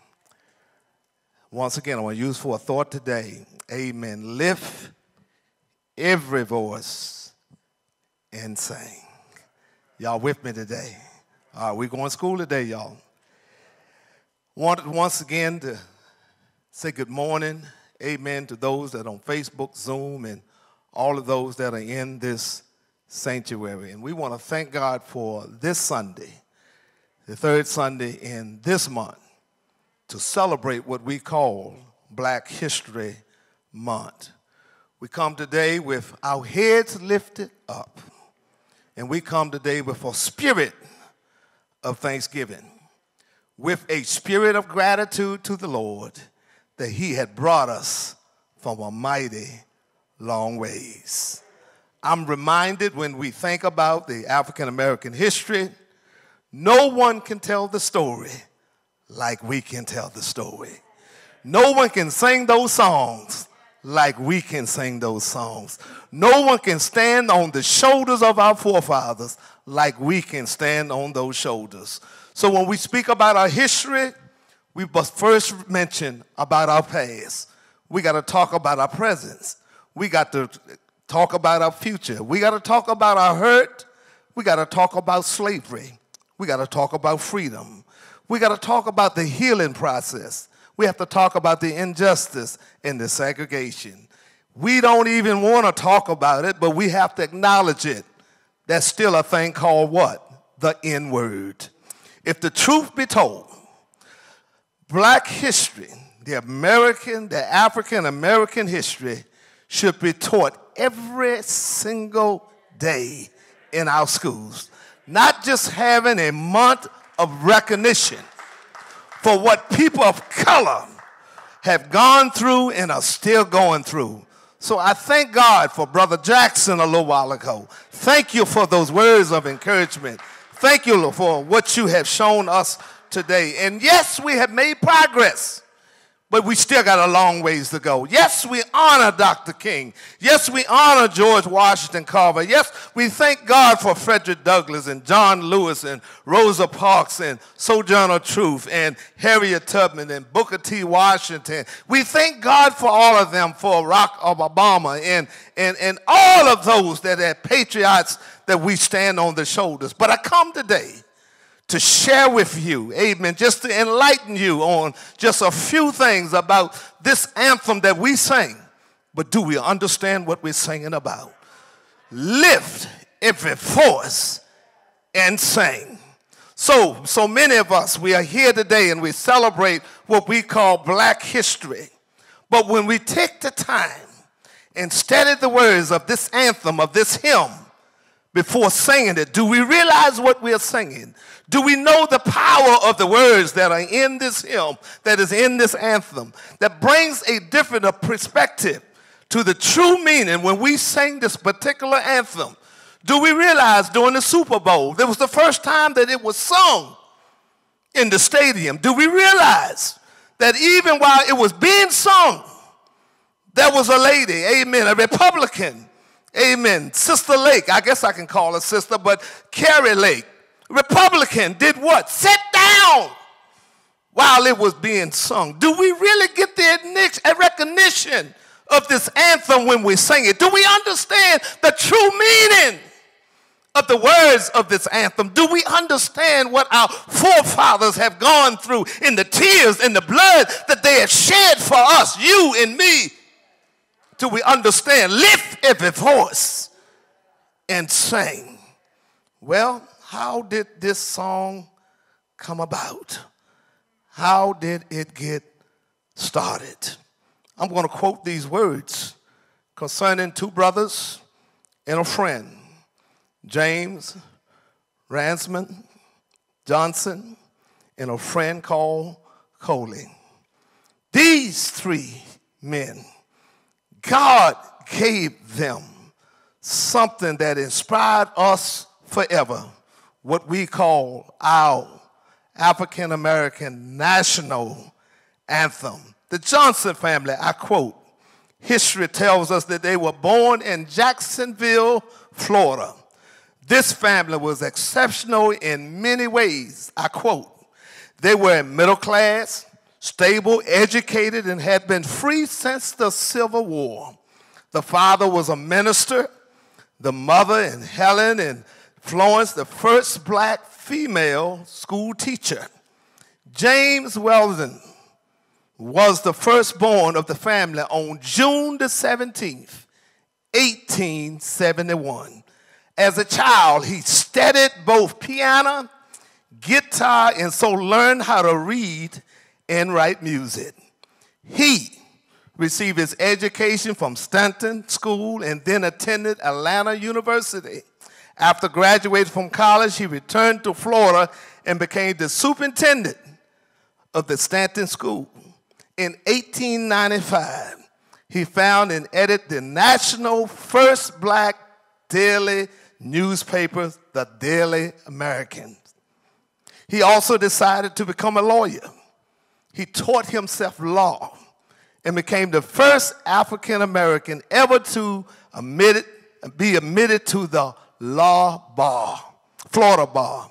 Once again, I want to use for a thought today, amen, lift every voice and sing. Y'all with me today? All right, we're going to school today, y'all. Wanted once again to say good morning, amen, to those that are on Facebook, Zoom, and all of those that are in this sanctuary. And we want to thank God for this Sunday, the third Sunday in this month, to celebrate what we call Black History Month. We come today with our heads lifted up, and we come today with a spirit of thanksgiving, with a spirit of gratitude to the Lord that he had brought us from a mighty long ways. I'm reminded when we think about the African American history, no one can tell the story like we can tell the story. No one can sing those songs like we can sing those songs. No one can stand on the shoulders of our forefathers like we can stand on those shoulders. So when we speak about our history, we must first mention about our past. We got to talk about our present. We got to talk about our future. We got to talk about our hurt. We got to talk about slavery. We got to talk about freedom. We got to talk about the healing process. We have to talk about the injustice and the segregation. We don't even want to talk about it, but we have to acknowledge it. There's still a thing called what? The N-word. If the truth be told, Black history, the American, the African-American history, should be taught every single day in our schools. Not just having a month of recognition for what people of color have gone through and are still going through. So I thank God for Brother Jackson a little while ago. Thank you for those words of encouragement. Thank you for what you have shown us today. And yes, we have made progress, but we still got a long ways to go. Yes, we honor Doctor King. Yes, we honor George Washington Carver. Yes, we thank God for Frederick Douglass and John Lewis and Rosa Parks and Sojourner Truth and Harriet Tubman and Booker T. Washington. We thank God for all of them, for Barack Obama and, and, and all of those that are patriots that we stand on their shoulders. But I come today to share with you, amen, just to enlighten you on just a few things about this anthem that we sing. But do we understand what we're singing about? Lift every voice and sing. So, so many of us, we are here today and we celebrate what we call Black history. But when we take the time and study the words of this anthem, of this hymn, before singing it, do we realize what we are singing? Do we know the power of the words that are in this hymn, that is in this anthem, that brings a different perspective to the true meaning when we sing this particular anthem? Do we realize during the Super Bowl, that was the first time that it was sung in the stadium? Do we realize that even while it was being sung, there was a lady, amen, a Republican, amen, Sister Lake, I guess I can call her sister, but Carrie Lake, Republican, did what? Sit down while it was being sung. Do we really get the recognition of this anthem when we sing it? Do we understand the true meaning of the words of this anthem? Do we understand what our forefathers have gone through in the tears and the blood that they have shed for us, you and me? Do we understand? Lift every voice and sing. Well, how did this song come about? How did it get started? I'm going to quote these words concerning two brothers and a friend, James Ransman Johnson, and a friend called Coley. These three men, God gave them something that inspired us forever, what we call our African American national anthem. The Johnson family, I quote, history tells us that they were born in Jacksonville, Florida. This family was exceptional in many ways. I quote, they were middle class, stable, educated, and had been free since the Civil War. The father was a minister. The mother, and Helen and Florence, the first black female school teacher. James Weldon was the firstborn of the family on June the seventeenth, eighteen seventy-one. As a child, he studied both piano, guitar, and so learned how to read and write music. He received his education from Stanton School and then attended Atlanta University. After graduating from college, he returned to Florida and became the superintendent of the Stanton School. In eighteen ninety-five, he founded and edited the national first black daily newspaper, the Daily American. He also decided to become a lawyer. He taught himself law and became the first African American ever to admitted, be admitted to the law bar, Florida bar.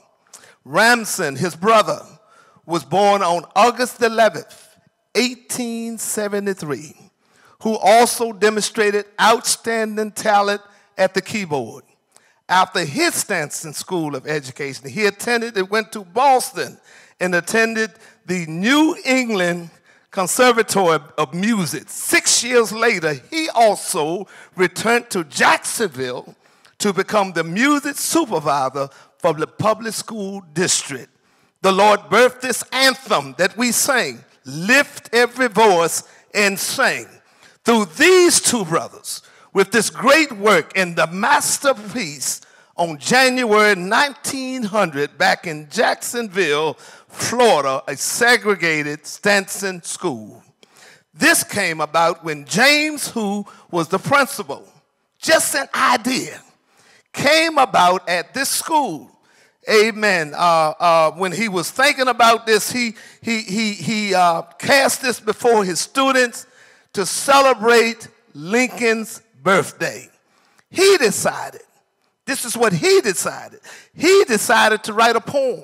Ramson, his brother, was born on August eleventh, eighteen seventy-three, who also demonstrated outstanding talent at the keyboard. After his Stanton School of Education, he attended and went to Boston and attended the New England Conservatory of Music. Six years later, he also returned to Jacksonville to become the music supervisor for the public school district. The Lord birthed this anthem that we sing, Lift Every Voice and Sing. Through these two brothers, with this great work and the masterpiece on January nineteen hundred back in Jacksonville, Florida, a segregated Stanton school. This came about when James, who was the principal, just an idea, came about at this school. Amen. Uh, uh, when he was thinking about this, he, he, he, he uh, cast this before his students to celebrate Lincoln's birthday. He decided, this is what he decided. He decided to write a poem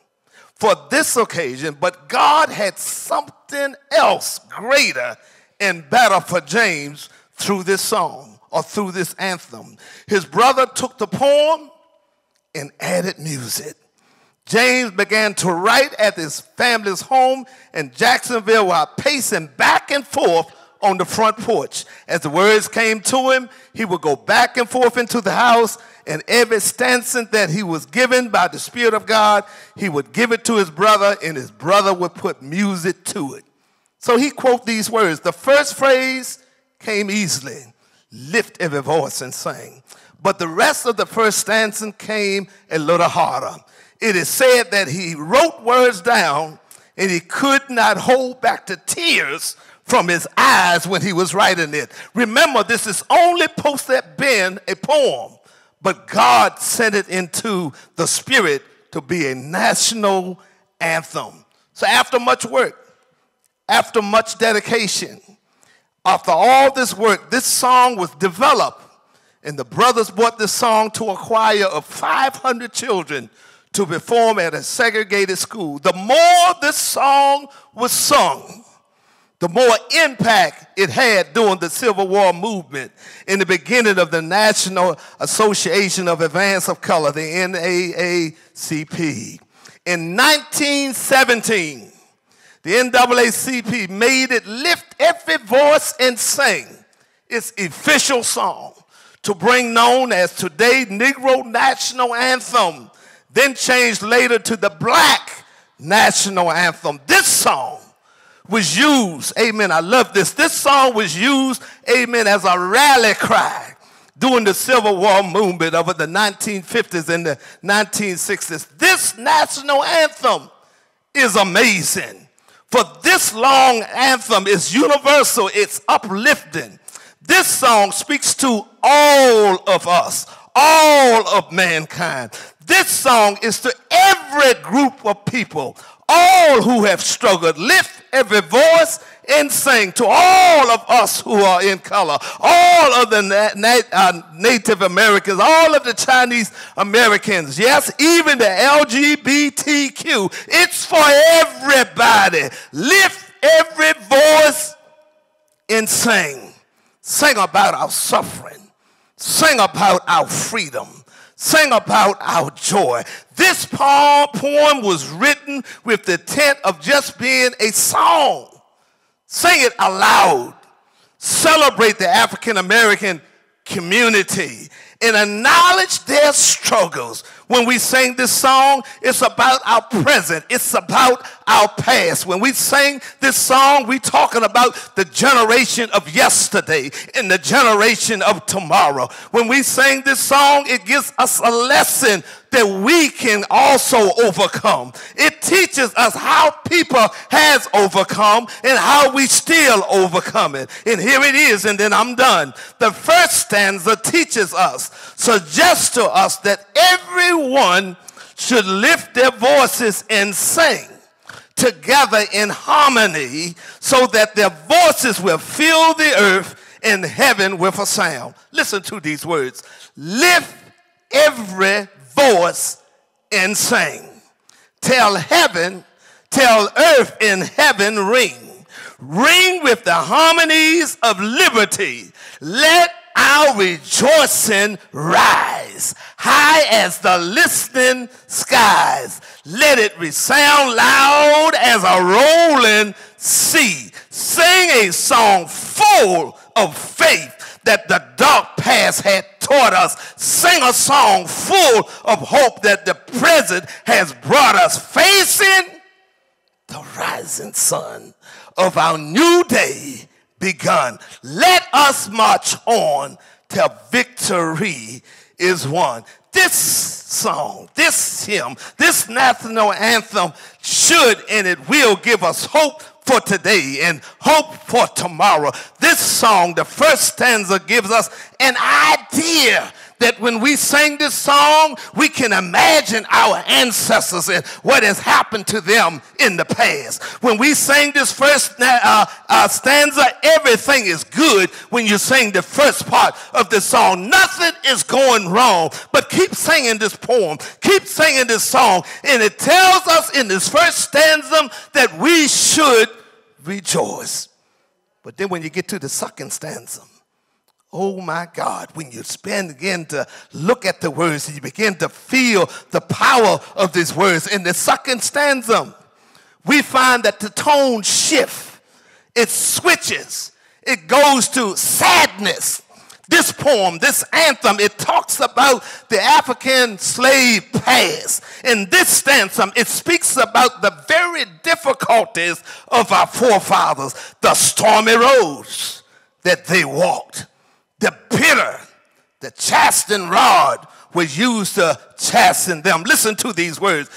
for this occasion, but God had something else greater and better for James through this song or through this anthem. His brother took the poem and added music. James began to write at his family's home in Jacksonville while pacing back and forth on the front porch. As the words came to him, he would go back and forth into the house, and every stanza that he was given by the Spirit of God, he would give it to his brother, and his brother would put music to it. So he quoted these words. The first phrase came easily, lift every voice and sing. But the rest of the first stanza came a little harder. It is said that he wrote words down, and he could not hold back the tears from his eyes when he was writing it. Remember, this is only supposed to have been a poem, but God sent it into the Spirit to be a national anthem. So after much work, after much dedication, after all this work, this song was developed, and the brothers brought this song to a choir of five hundred children to perform at a segregated school. The more this song was sung, the more impact it had during the Civil War movement in the beginning of the National Association of Advance of Color, the N double A C P. In nineteen seventeen, the N double A C P made it Lift Every Voice and Sing, its official song, to bring known as today Negro National Anthem, then changed later to the Black National Anthem. This song was used, amen, I love this. This song was used, amen, as a rally cry during the Civil War movement over the nineteen fifties and the nineteen sixties. This national anthem is amazing. For this long anthem is universal, it's uplifting. This song speaks to all of us, all of mankind. This song is to every group of people, all who have struggled. Lift every voice and sing to all of us who are in color, all of the na na uh, Native Americans, all of the Chinese Americans, yes, even the L G B T Q. It's for everybody. Lift every voice and sing. Sing about our suffering. Sing about our freedom. Sing about our joy. This poem was written with the intent of just being a song. Sing it aloud. Celebrate the African American community and acknowledge their struggles. When we sing this song, it's about our present. It's about our past. When we sing this song, we're talking about the generation of yesterday and the generation of tomorrow. When we sing this song, it gives us a lesson that we can also overcome. It teaches us how people has overcome and how we still overcome it. And here it is, and then I'm done. The first stanza teaches us, suggests to us that everyone should lift their voices and sing together in harmony so that their voices will fill the earth and heaven with a sound. Listen to these words. Lift every voice and sing. Tell heaven, tell earth and heaven ring. Ring with the harmonies of liberty. Let our rejoicing rise high as the listening skies. Let it resound loud as a rolling sea. Sing a song full of faith that the dark past had taught us. Sing a song full of hope that the present has brought us. Facing the rising sun of our new day begun. Let us march on till victory is won. This song, this hymn, this national anthem should and it will give us hope for today and hope for tomorrow. This song, the first stanza, gives us an idea that when we sing this song, we can imagine our ancestors and what has happened to them in the past. When we sing this first uh, uh, stanza, everything is good when you sing the first part of the song. Nothing is going wrong, but keep singing this poem, keep singing this song, and it tells us in this first stanza that we should rejoice. But then when you get to the second stanza, oh my God, when you begin to look at the words and you begin to feel the power of these words. In the second stanza, we find that the tone shifts, it switches, it goes to sadness. This poem, this anthem, it talks about the African slave past. In this stanza, it speaks about the very difficulties of our forefathers, the stormy roads that they walked. The bitter, the chastening rod was used to chasten them. Listen to these words.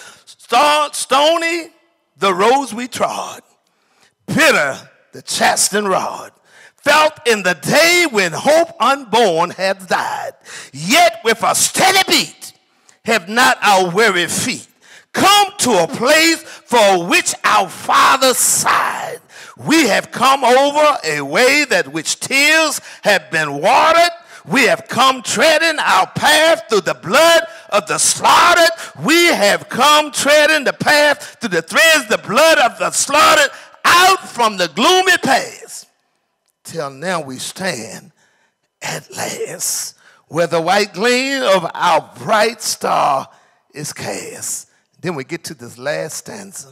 Stony the roads we trod, bitter the chastening rod, felt in the day when hope unborn had died. Yet with a steady beat have not our weary feet come to a place for which our fathers sighed. We have come over a way that which tears have been watered. We have come treading our path through the blood of the slaughtered. We have come treading the path through the threads, the blood of the slaughtered, out from the gloomy past. Till now we stand at last, where the white gleam of our bright star is cast. Then we get to this last stanza.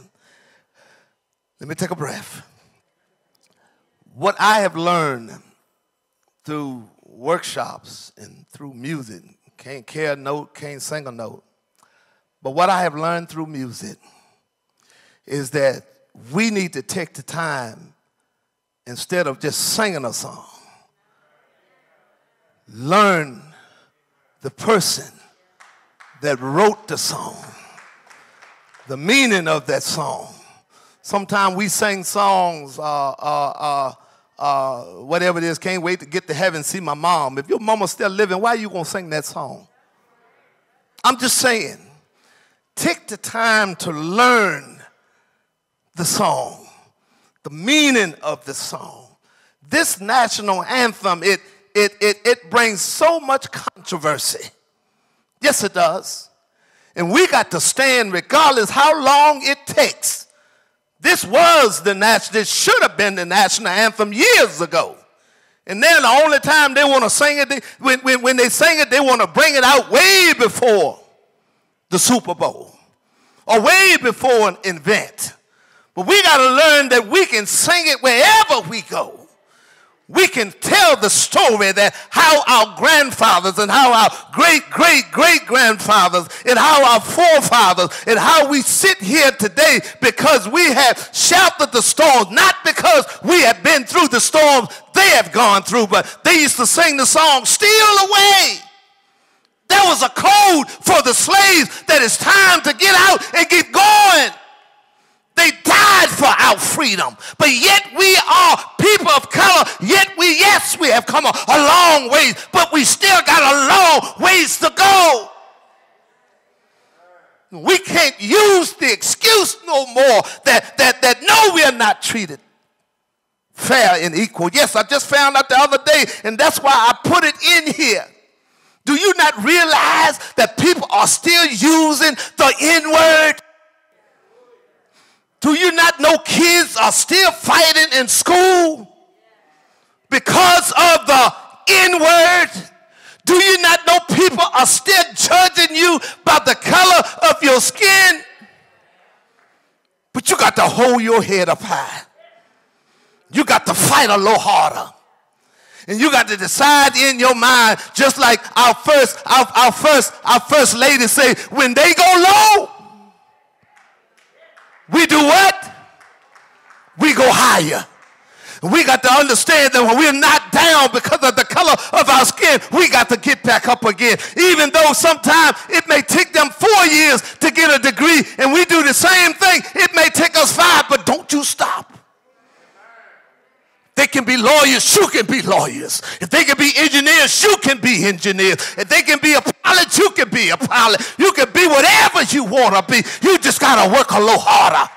Let me take a breath. What I have learned through workshops and through music, can't carry a note, can't sing a note, but what I have learned through music is that we need to take the time, instead of just singing a song, learn the person that wrote the song, the meaning of that song. Sometimes we sing songs, uh, uh, uh, uh, whatever it is, can't wait to get to heaven and see my mom. If your mama's still living, why are you going to sing that song? I'm just saying, take the time to learn the song, the meaning of the song. This national anthem, it, it, it, it brings so much controversy. Yes, it does. And we got to stand regardless how long it takes. This was the national, this should have been the national anthem years ago. And then the only time they want to sing it, they, when, when, when they sing it, they want to bring it out way before the Super Bowl or way before an event. But we got to learn that we can sing it wherever we go. We can tell the story that how our grandfathers and how our great, great, great grandfathers and how our forefathers and how we sit here today because we have sheltered the storms, not because we have been through the storms they have gone through, but they used to sing the song, "Steal Away." There was a code for the slaves that it's time to get out and get going. They died for our freedom, but yet we are people of color, yet we, yes, we have come a, a long way, but we still got a long ways to go. We can't use the excuse no more that, that, that no, we are not treated fair and equal. Yes, I just found out the other day, and that's why I put it in here. Do you not realize that people are still using the N-word? Do you not know kids are still fighting in school because of the N-word? Do you not know people are still judging you by the color of your skin? But you got to hold your head up high. You got to fight a little harder. And you got to decide in your mind, just like our first, our, our first, our first lady say, when they go low, we do what? We go higher. We got to understand that when we're not down because of the color of our skin, we got to get back up again. Even though sometimes it may take them four years to get a degree and we do the same thing, it may take us five, but don't you stop. They can be lawyers, you can be lawyers. If they can be engineers, you can be engineers. If they can be a pilot, you can be a pilot. You can be whatever you want to be. You just got to work a little harder.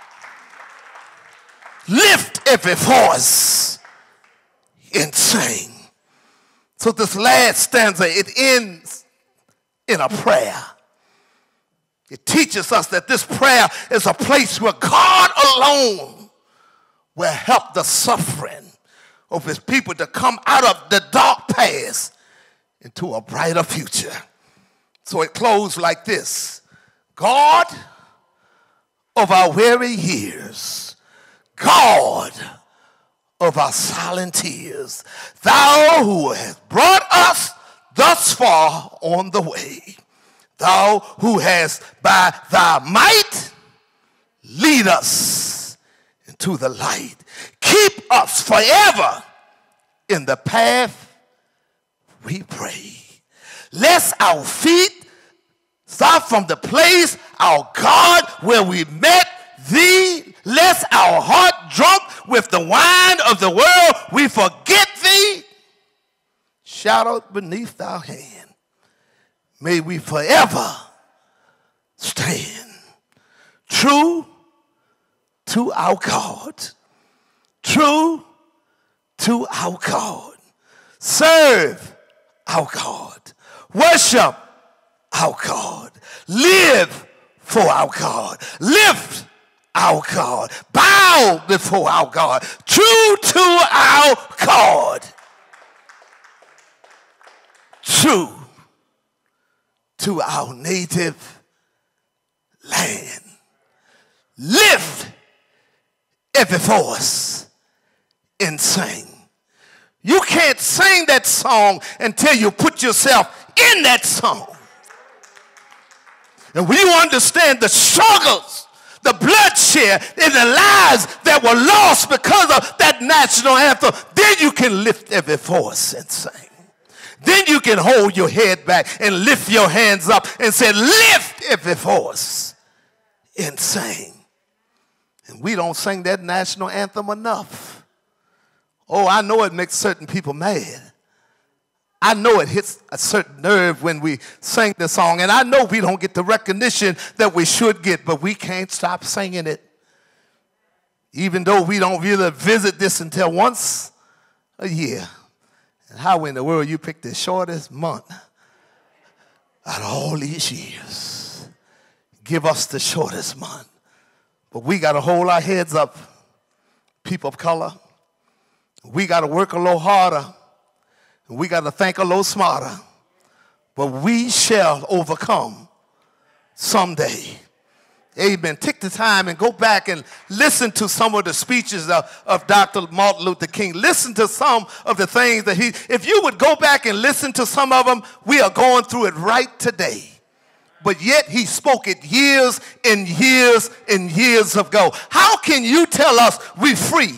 Lift every voice and sing. So this last stanza, it ends in a prayer. It teaches us that this prayer is a place where God alone will help the suffering of his people to come out of the dark past into a brighter future. So it closed like this. God of our weary years, God of our silent tears, thou who hast brought us thus far on the way, thou who hast by thy might lead us into the light. Keep us forever in the path we pray. Lest our feet start from the place, our God, where we met thee. Lest our heart drunk with the wine of the world, we forget thee. Shadowed beneath thy hand, may we forever stand true to our God. True to our God. Serve our God. Worship our God. Live for our God. Lift our God. Bow before our God. True to our God. True to our native land. Lift every voice and sing. You can't sing that song until you put yourself in that song. And when you understand the struggles, the bloodshed, and the lives that were lost because of that national anthem, then you can lift every voice and sing. Then you can hold your head back and lift your hands up and say, lift every voice and sing. And we don't sing that national anthem enough. Oh, I know it makes certain people mad. I know it hits a certain nerve when we sing the song, and I know we don't get the recognition that we should get, but we can't stop singing it. Even though we don't really visit this until once a year. And how in the world you pick the shortest month out of all these years? Give us the shortest month. But we got to hold our heads up, people of color. We got to work a little harder. We got to think a little smarter. But we shall overcome someday. Amen. Take the time and go back and listen to some of the speeches of, of Doctor Martin Luther King. Listen to some of the things that he, if you would go back and listen to some of them, we are going through it right today. But yet he spoke it years and years and years ago. How can you tell us we're free?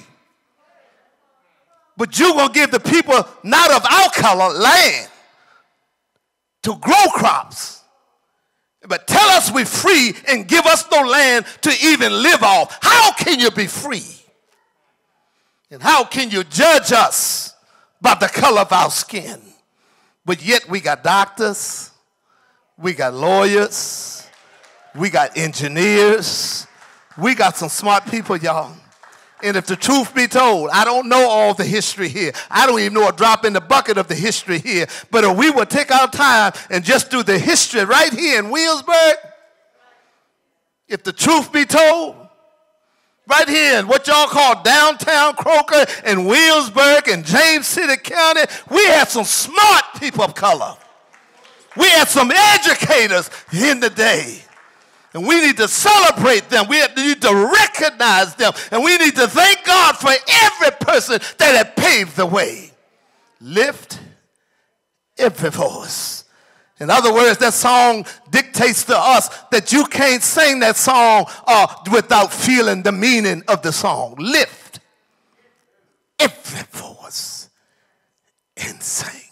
But you're going to give the people not of our color land to grow crops. But tell us we're free and give us no land to even live off. How can you be free? And how can you judge us by the color of our skin? But yet we got doctors, we got lawyers, we got engineers, we got some smart people, y'all. And if the truth be told, I don't know all the history here. I don't even know a drop in the bucket of the history here. But if we would take our time and just do the history right here in Williamsburg, if the truth be told, right here in what y'all call downtown Croker and Williamsburg and James City County, we had some smart people of color. We had some educators in the day. And we need to celebrate them. We need to recognize them. And we need to thank God for every person that had paved the way. Lift every voice. In other words, that song dictates to us that you can't sing that song uh, without feeling the meaning of the song. Lift every voice and sing.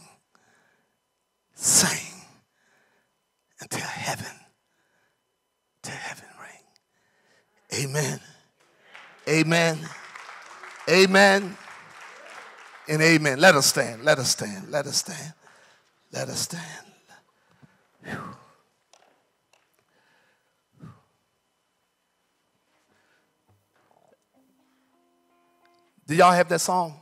Sing until heaven. To heaven ring. Amen. Amen. Amen. And amen. Let us stand. Let us stand. Let us stand. Let us stand. Whew. Do y'all have that song?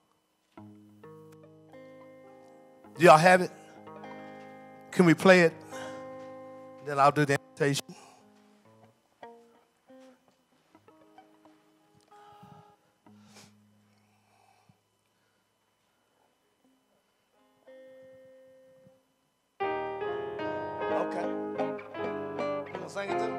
Do y'all have it? Can we play it? Then I'll do the invitation. Okay. You gonna sing it too?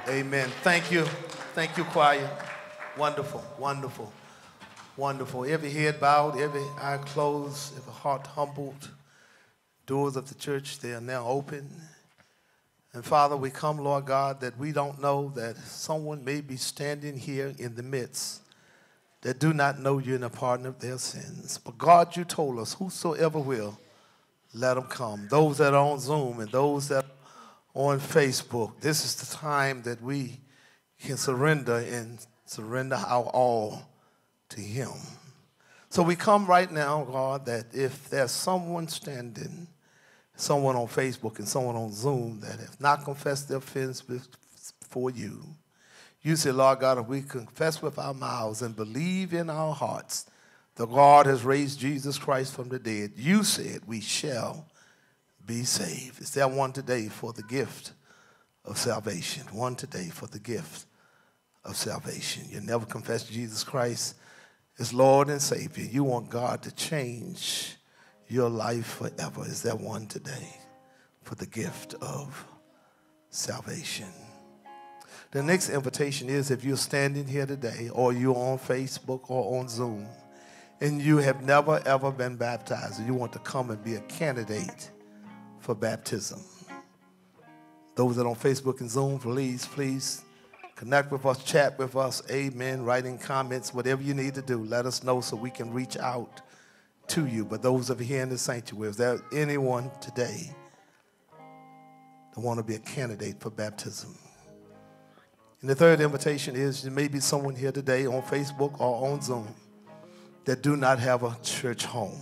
Amen. Thank you. Thank you, choir. Wonderful, wonderful, wonderful. Every head bowed, every eye closed, every heart humbled. Doors of the church, they are now open. And Father, we come, Lord God, that we don't know that someone may be standing here in the midst that do not know you and a pardon of their sins. But God, you told us, whosoever will, let them come. Those that are on Zoom and those that are on Facebook, this is the time that we can surrender and surrender our all to him. So we come right now, God, that if there's someone standing, someone on Facebook and someone on Zoom that have not confessed their sins before you, you say, Lord God, if we confess with our mouths and believe in our hearts that God has raised Jesus Christ from the dead, you said we shall be saved. Is there one today for the gift of salvation? One today for the gift of salvation. You never confessed Jesus Christ as Lord and Savior. You want God to change your life forever. Is there one today for the gift of salvation? The next invitation is if you're standing here today or you're on Facebook or on Zoom and you have never ever been baptized and you want to come and be a candidate for baptism. Those that are on Facebook and Zoom, please, please connect with us, chat with us, amen, writing comments, whatever you need to do, let us know so we can reach out to you. But those of you here in the sanctuary, is there anyone today that want to be a candidate for baptism? And the third invitation is there may be someone here today on Facebook or on Zoom that do not have a church home.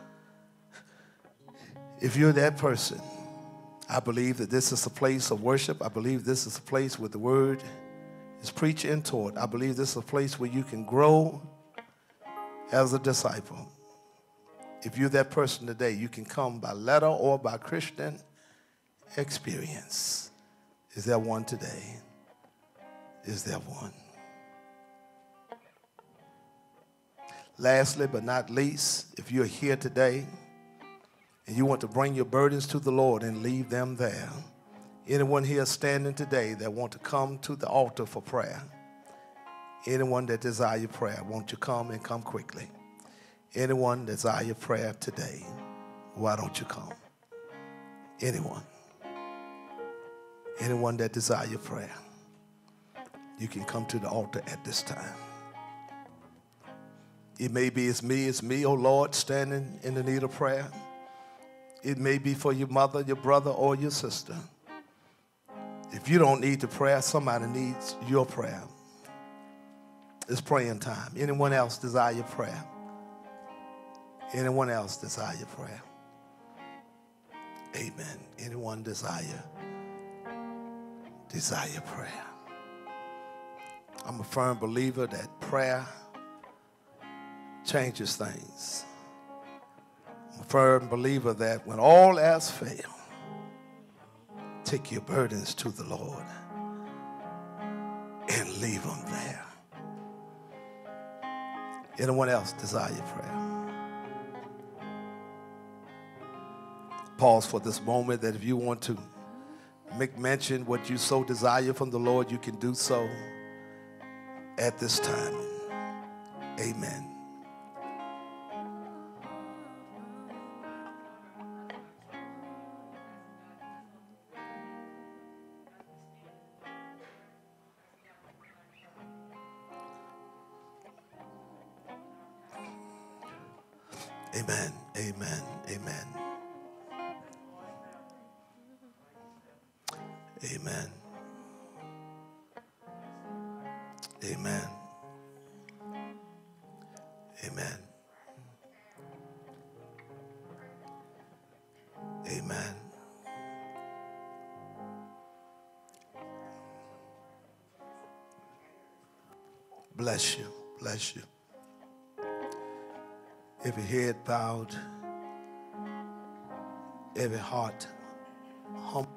If you're that person, I believe that this is a place of worship. I believe this is a place where the word is preached and taught. I believe this is a place where you can grow as a disciple. If you're that person today, you can come by letter or by Christian experience. Is there one today? Is there one? Lastly, but not least, if you're here today and you want to bring your burdens to the Lord and leave them there, anyone here standing today that want to come to the altar for prayer, anyone that desire prayer, won't you come and come quickly? Anyone desire prayer today, why don't you come? Anyone. Anyone that desire prayer, you can come to the altar at this time. It may be it's me, it's me, oh Lord, standing in the need of prayer. It may be for your mother, your brother, or your sister. If you don't need the prayer, somebody needs your prayer. It's praying time. Anyone else desire prayer? Anyone else desire prayer? Amen. Anyone desire desire prayer? I'm a firm believer that prayer changes things. I'm a firm believer that when all else fail, take your burdens to the Lord and leave them there. Anyone else desire prayer? Pause for this moment that if you want to make mention what you so desire from the Lord, you can do so at this time. Amen. Amen. Amen. Amen. Amen. Amen. Amen. Amen. Bless you. Bless you. Every head bowed, every heart humbled.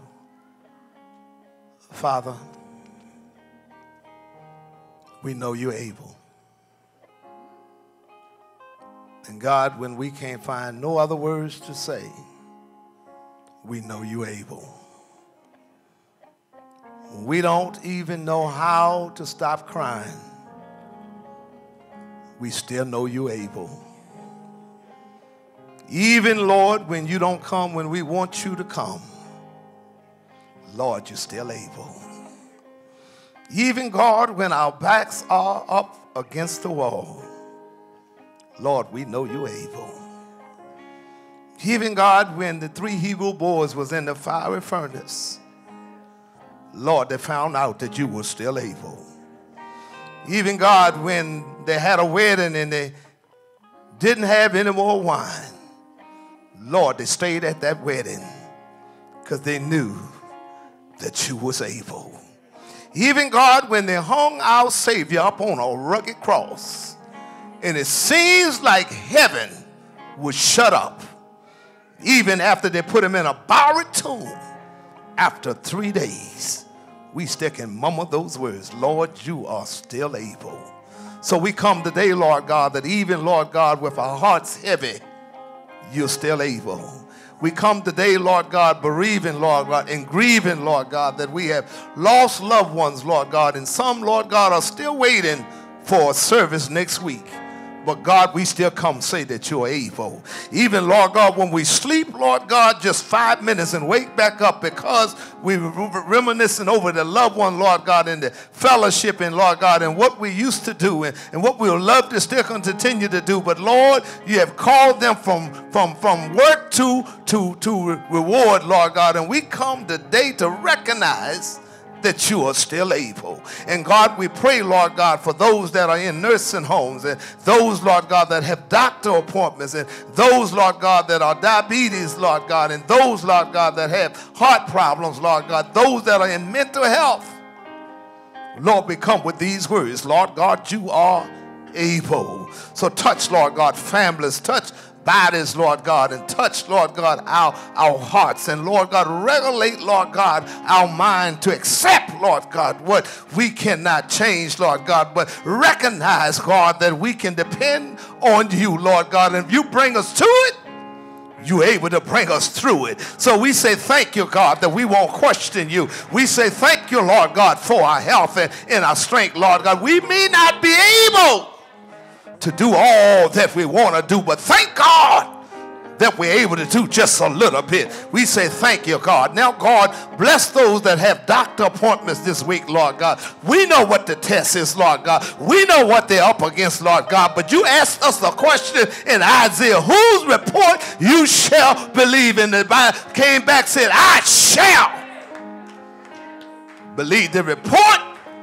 Father, we know you're able. And God, when we can't find no other words to say, we know you're able. We don't even know how to stop crying. We still know you're able. Even, Lord, when you don't come when we want you to come, Lord, you're still able. Even, God, when our backs are up against the wall, Lord, we know you're able. Even, God, when the three Hebrew boys was in the fiery furnace, Lord, they found out that you were still able. Even, God, when they had a wedding and they didn't have any more wine, Lord, they stayed at that wedding because they knew that you was able. Even, God, when they hung our Savior up on a rugged cross and it seems like heaven was shut up, even after they put him in a borrowed tomb, after three days, we still can murmur those words, Lord, you are still able. So we come today, Lord God, that even, Lord God, with our hearts heavy, you're still able. We come today, Lord God, bereaving, Lord God, and grieving, Lord God, that we have lost loved ones, Lord God, and some, Lord God, are still waiting for a service next week. But God, we still come say that you're able. Even, Lord God, when we sleep, Lord God, just five minutes and wake back up because we were reminiscing over the loved one, Lord God, and the fellowship, and Lord God, and what we used to do and, and what we would love to still continue to do. But Lord, you have called them from, from, from work to, to, to reward, Lord God. And we come today to recognize that you are still able. And God, we pray, Lord God, for those that are in nursing homes and those, Lord God, that have doctor appointments and those, Lord God, that are diabetes, Lord God, and those, Lord God, that have heart problems, Lord God, those that are in mental health. Lord, we come with these words, Lord God, you are able. So touch, Lord God, families, touch bodies, Lord God, and touch, Lord God, our, our hearts. And, Lord God, regulate, Lord God, our mind to accept, Lord God, what we cannot change, Lord God, but recognize, God, that we can depend on you, Lord God. And if you bring us to it, you're able to bring us through it. So we say thank you, God, that we won't question you. We say thank you, Lord God, for our health and, and our strength, Lord God. We may not be able to do all that we want to do, but thank God that we're able to do just a little bit. We say thank you, God. Now, God, bless those that have doctor appointments this week, Lord God. We know what the test is, Lord God. We know what they're up against, Lord God. But you asked us a question in Isaiah, whose report you shall believe. And the Bible came back and said, I shall believe the report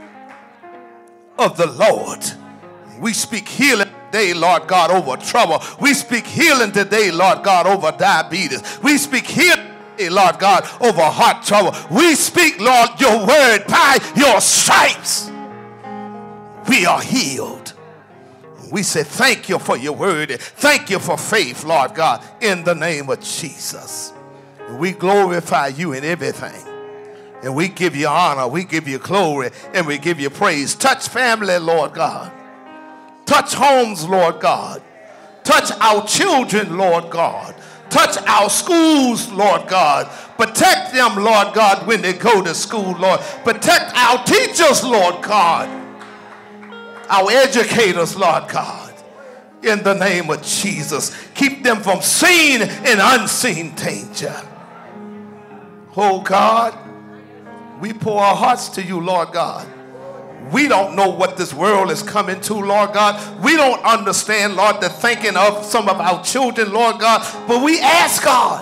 of the Lord. We speak healing today, Lord God, over trouble. We speak healing today, Lord God, over diabetes. We speak healing today, Lord God, over heart trouble. We speak, Lord, your word, by your stripes we are healed. We say thank you for your word. Thank you for faith, Lord God, in the name of Jesus. We glorify you in everything. And we give you honor, we give you glory, and we give you praise. Touch family, Lord God. Touch homes, Lord God. Touch our children, Lord God. Touch our schools, Lord God. Protect them, Lord God, when they go to school, Lord. Protect our teachers, Lord God. Our educators, Lord God. In the name of Jesus. Keep them from seen and unseen danger. Oh God, we pour our hearts to you, Lord God. We don't know what this world is coming to, Lord God. We don't understand, Lord, the thinking of some of our children, Lord God. But we ask, God,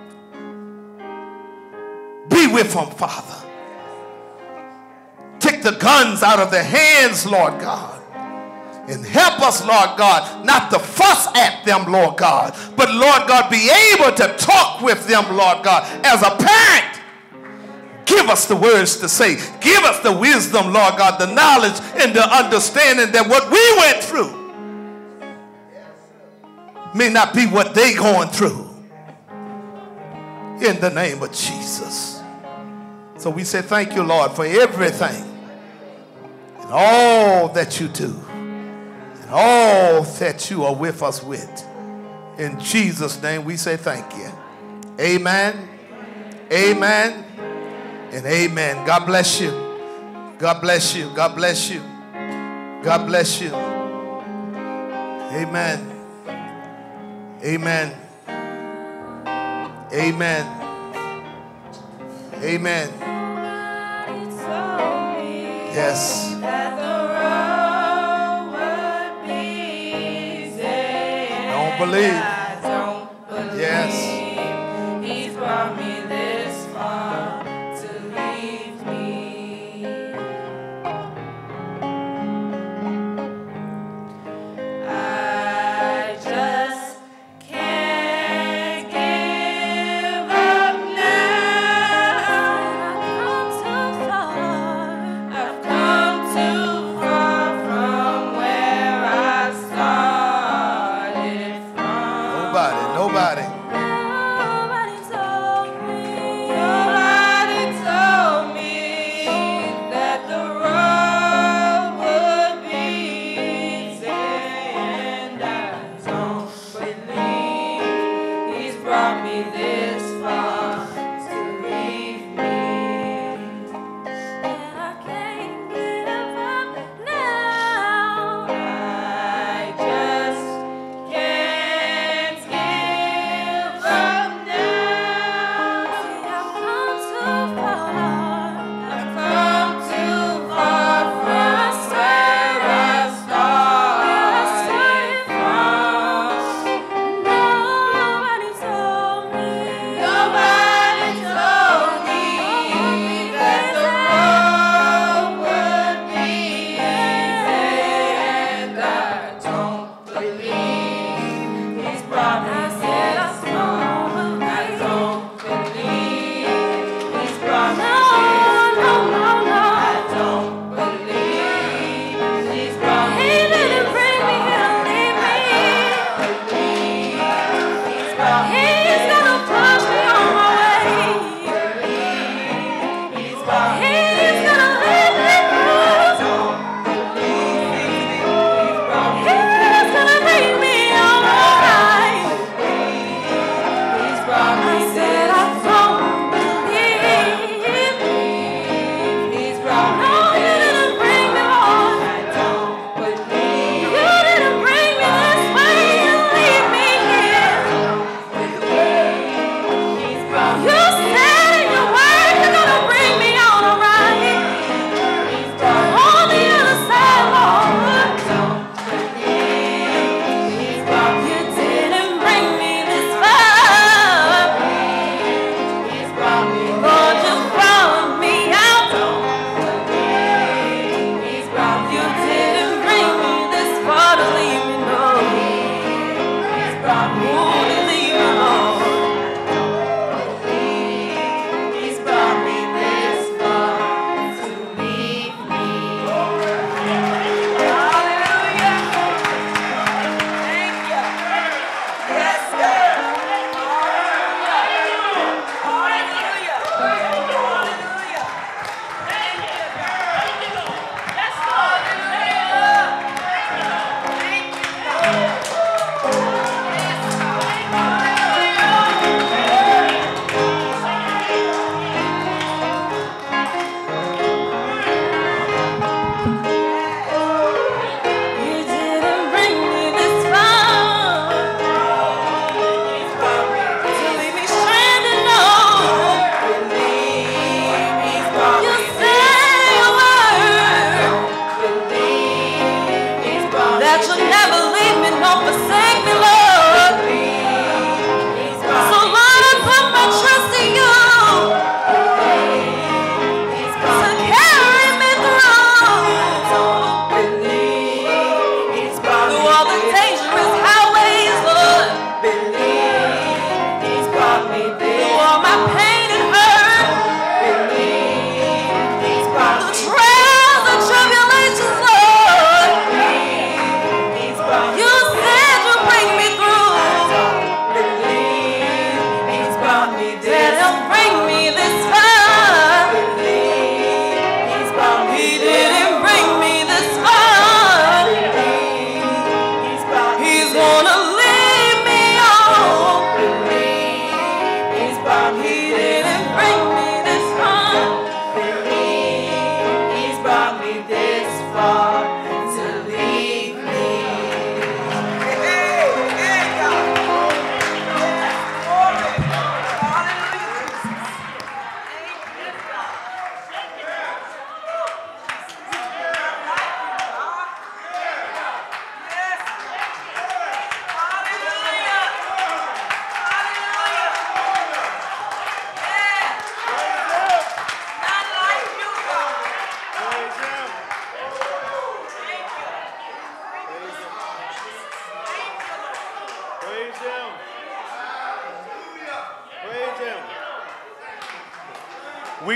be with them, Father. Take the guns out of their hands, Lord God. And help us, Lord God, not to fuss at them, Lord God. But, Lord God, be able to talk with them, Lord God, as a parent. Give us the words to say. Give us the wisdom, Lord God, the knowledge and the understanding that what we went through may not be what they going through. In the name of Jesus. So we say thank you, Lord, for everything and all that you do and all that you are with us with. In Jesus' name we say thank you. Amen. Amen. and amen. God bless you. God bless you. God bless you. God bless you. Amen. Amen. Amen. Amen. Yes. Don't believe. Yes. He's brought me this far to leave me. I just can't give up now. I've come too far from where I started from.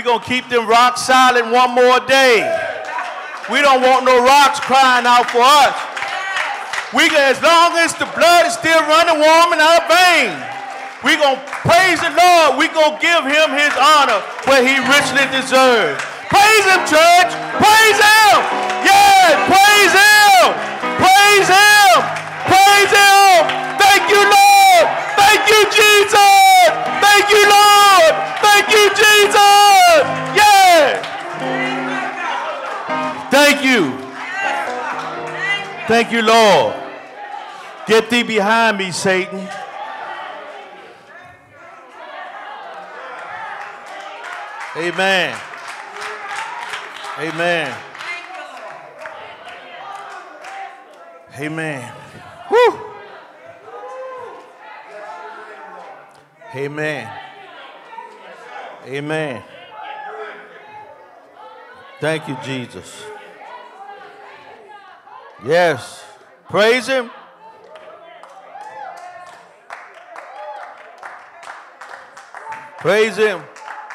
We're going to keep them rocks silent one more day. We don't want no rocks crying out for us. We can, as long as the blood is still running warm in our veins, we're going to praise the Lord. We're going to give him his honor where he richly deserves. Praise him, church. Praise him. Yeah, praise him. Praise him. Praise him. Thank you, Lord. Thank you, Jesus. Thank you, Lord. Thank you, Jesus. Yeah. Thank you. Thank you, Lord. Get thee behind me, Satan. Amen. Amen. Amen. Woo. Amen. Amen. Thank you, Jesus. Yes. Praise him. Praise him.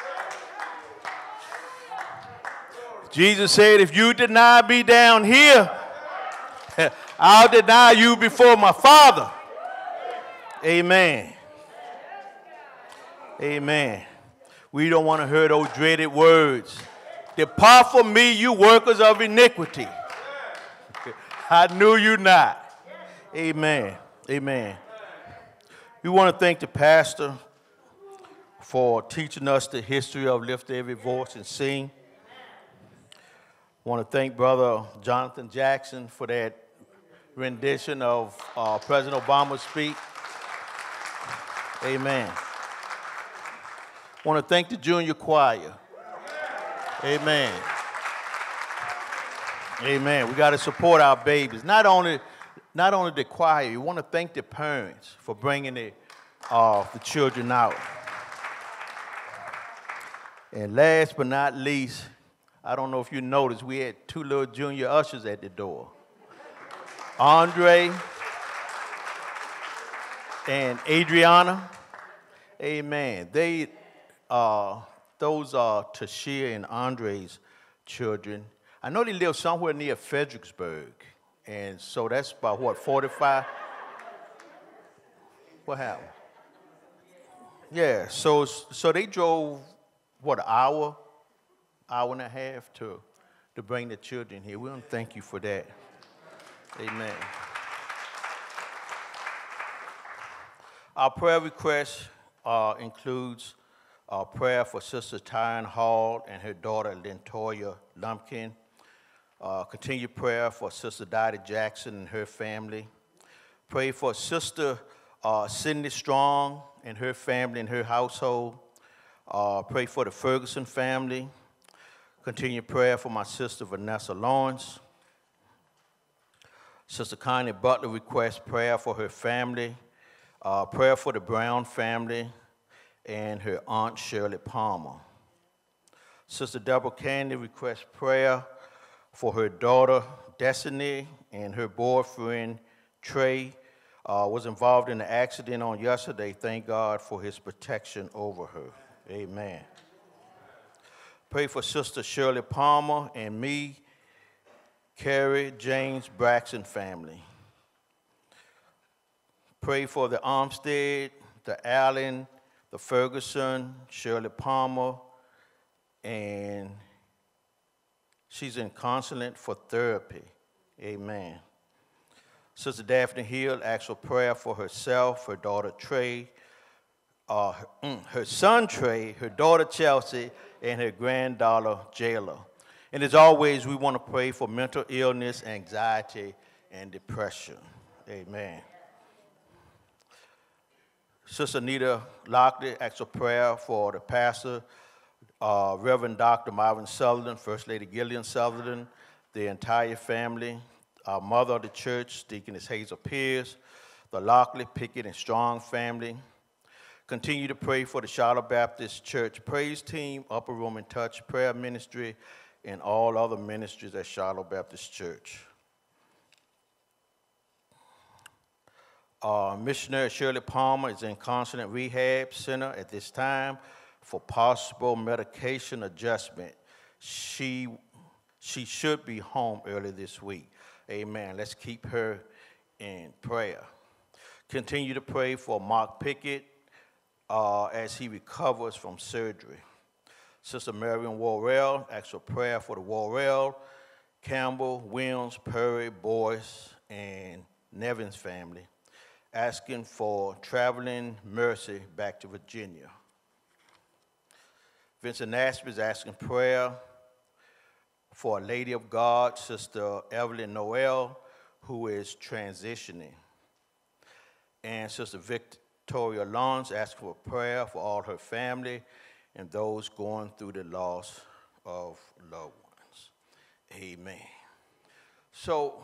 Jesus said, if you deny me down here, I'll deny you before my Father. Amen. Amen. We don't want to hear those dreaded words. Depart from me, you workers of iniquity. I knew you not. Amen. Amen. We want to thank the pastor for teaching us the history of Lift Every Voice and Sing. I want to thank Brother Jonathan Jackson for that rendition of uh, President Obama's speech. Amen. I want to thank the junior choir. Amen. Amen. We got to support our babies. Not only, not only the choir, we want to thank the parents for bringing the, uh, the children out. And last but not least, I don't know if you noticed, we had two little junior ushers at the door. Andre and Adriana. Amen. They, uh, those are Tashia and Andre's children. I know they live somewhere near Fredericksburg. And so that's about, what, forty-five? What happened? Yeah, so, so they drove, what, an hour, hour and a half to, to bring the children here. We want to thank you for that. Amen. Our prayer request uh, includes uh, prayer for Sister Tyron Hall and her daughter, Lintoya Lumpkin. Uh, continued prayer for Sister Dottie Jackson and her family. Pray for Sister uh, Cindy Strong and her family and her household. Uh, pray for the Ferguson family. Continue prayer for my sister Vanessa Lawrence. Sister Connie Butler requests prayer for her family. Uh, prayer for the Brown family and her aunt Shirley Palmer. Sister Deborah Candy requests prayer for her daughter Destiny and her boyfriend Trey. Uh, was involved in an accident on yesterday. Thank God for his protection over her. Amen. Pray for Sister Shirley Palmer and me, Carrie James Braxton family. Pray for the Armstead, the Allen, the Ferguson, Shirley Palmer, and she's in counseling for therapy. Amen. Sister Daphne Hill asks for prayer for herself, her daughter Trey, uh, her, her son Trey, her daughter Chelsea, and her granddaughter Jayla. And as always, we want to pray for mental illness, anxiety, and depression. Amen. Sister Nita Lockley asks for prayer for the pastor, uh, Reverend Doctor Marvin Sutherland, First Lady Gillian Sutherland, the entire family, our mother of the church, Deaconess Hazel Pierce, the Lockley, Pickett, and Strong family. Continue to pray for the Charlotte Baptist Church Praise Team, Upper Room and Touch Prayer Ministry, and all other ministries at Charlotte Baptist Church. Uh, Missionary Shirley Palmer is in Consonant Rehab Center at this time for possible medication adjustment. She, she should be home early this week. Amen. Let's keep her in prayer. Continue to pray for Mark Pickett uh, as he recovers from surgery. Sister Marion Worrell asks for prayer for the Worrell, Campbell, Williams, Perry, Boyce, and Nevin's family, asking for traveling mercy back to Virginia. Vincent Ashby is asking prayer for a lady of God, Sister Evelyn Noel, who is transitioning. And Sister Victoria Lawrence asking for prayer for all her family and those going through the loss of loved ones. Amen. So,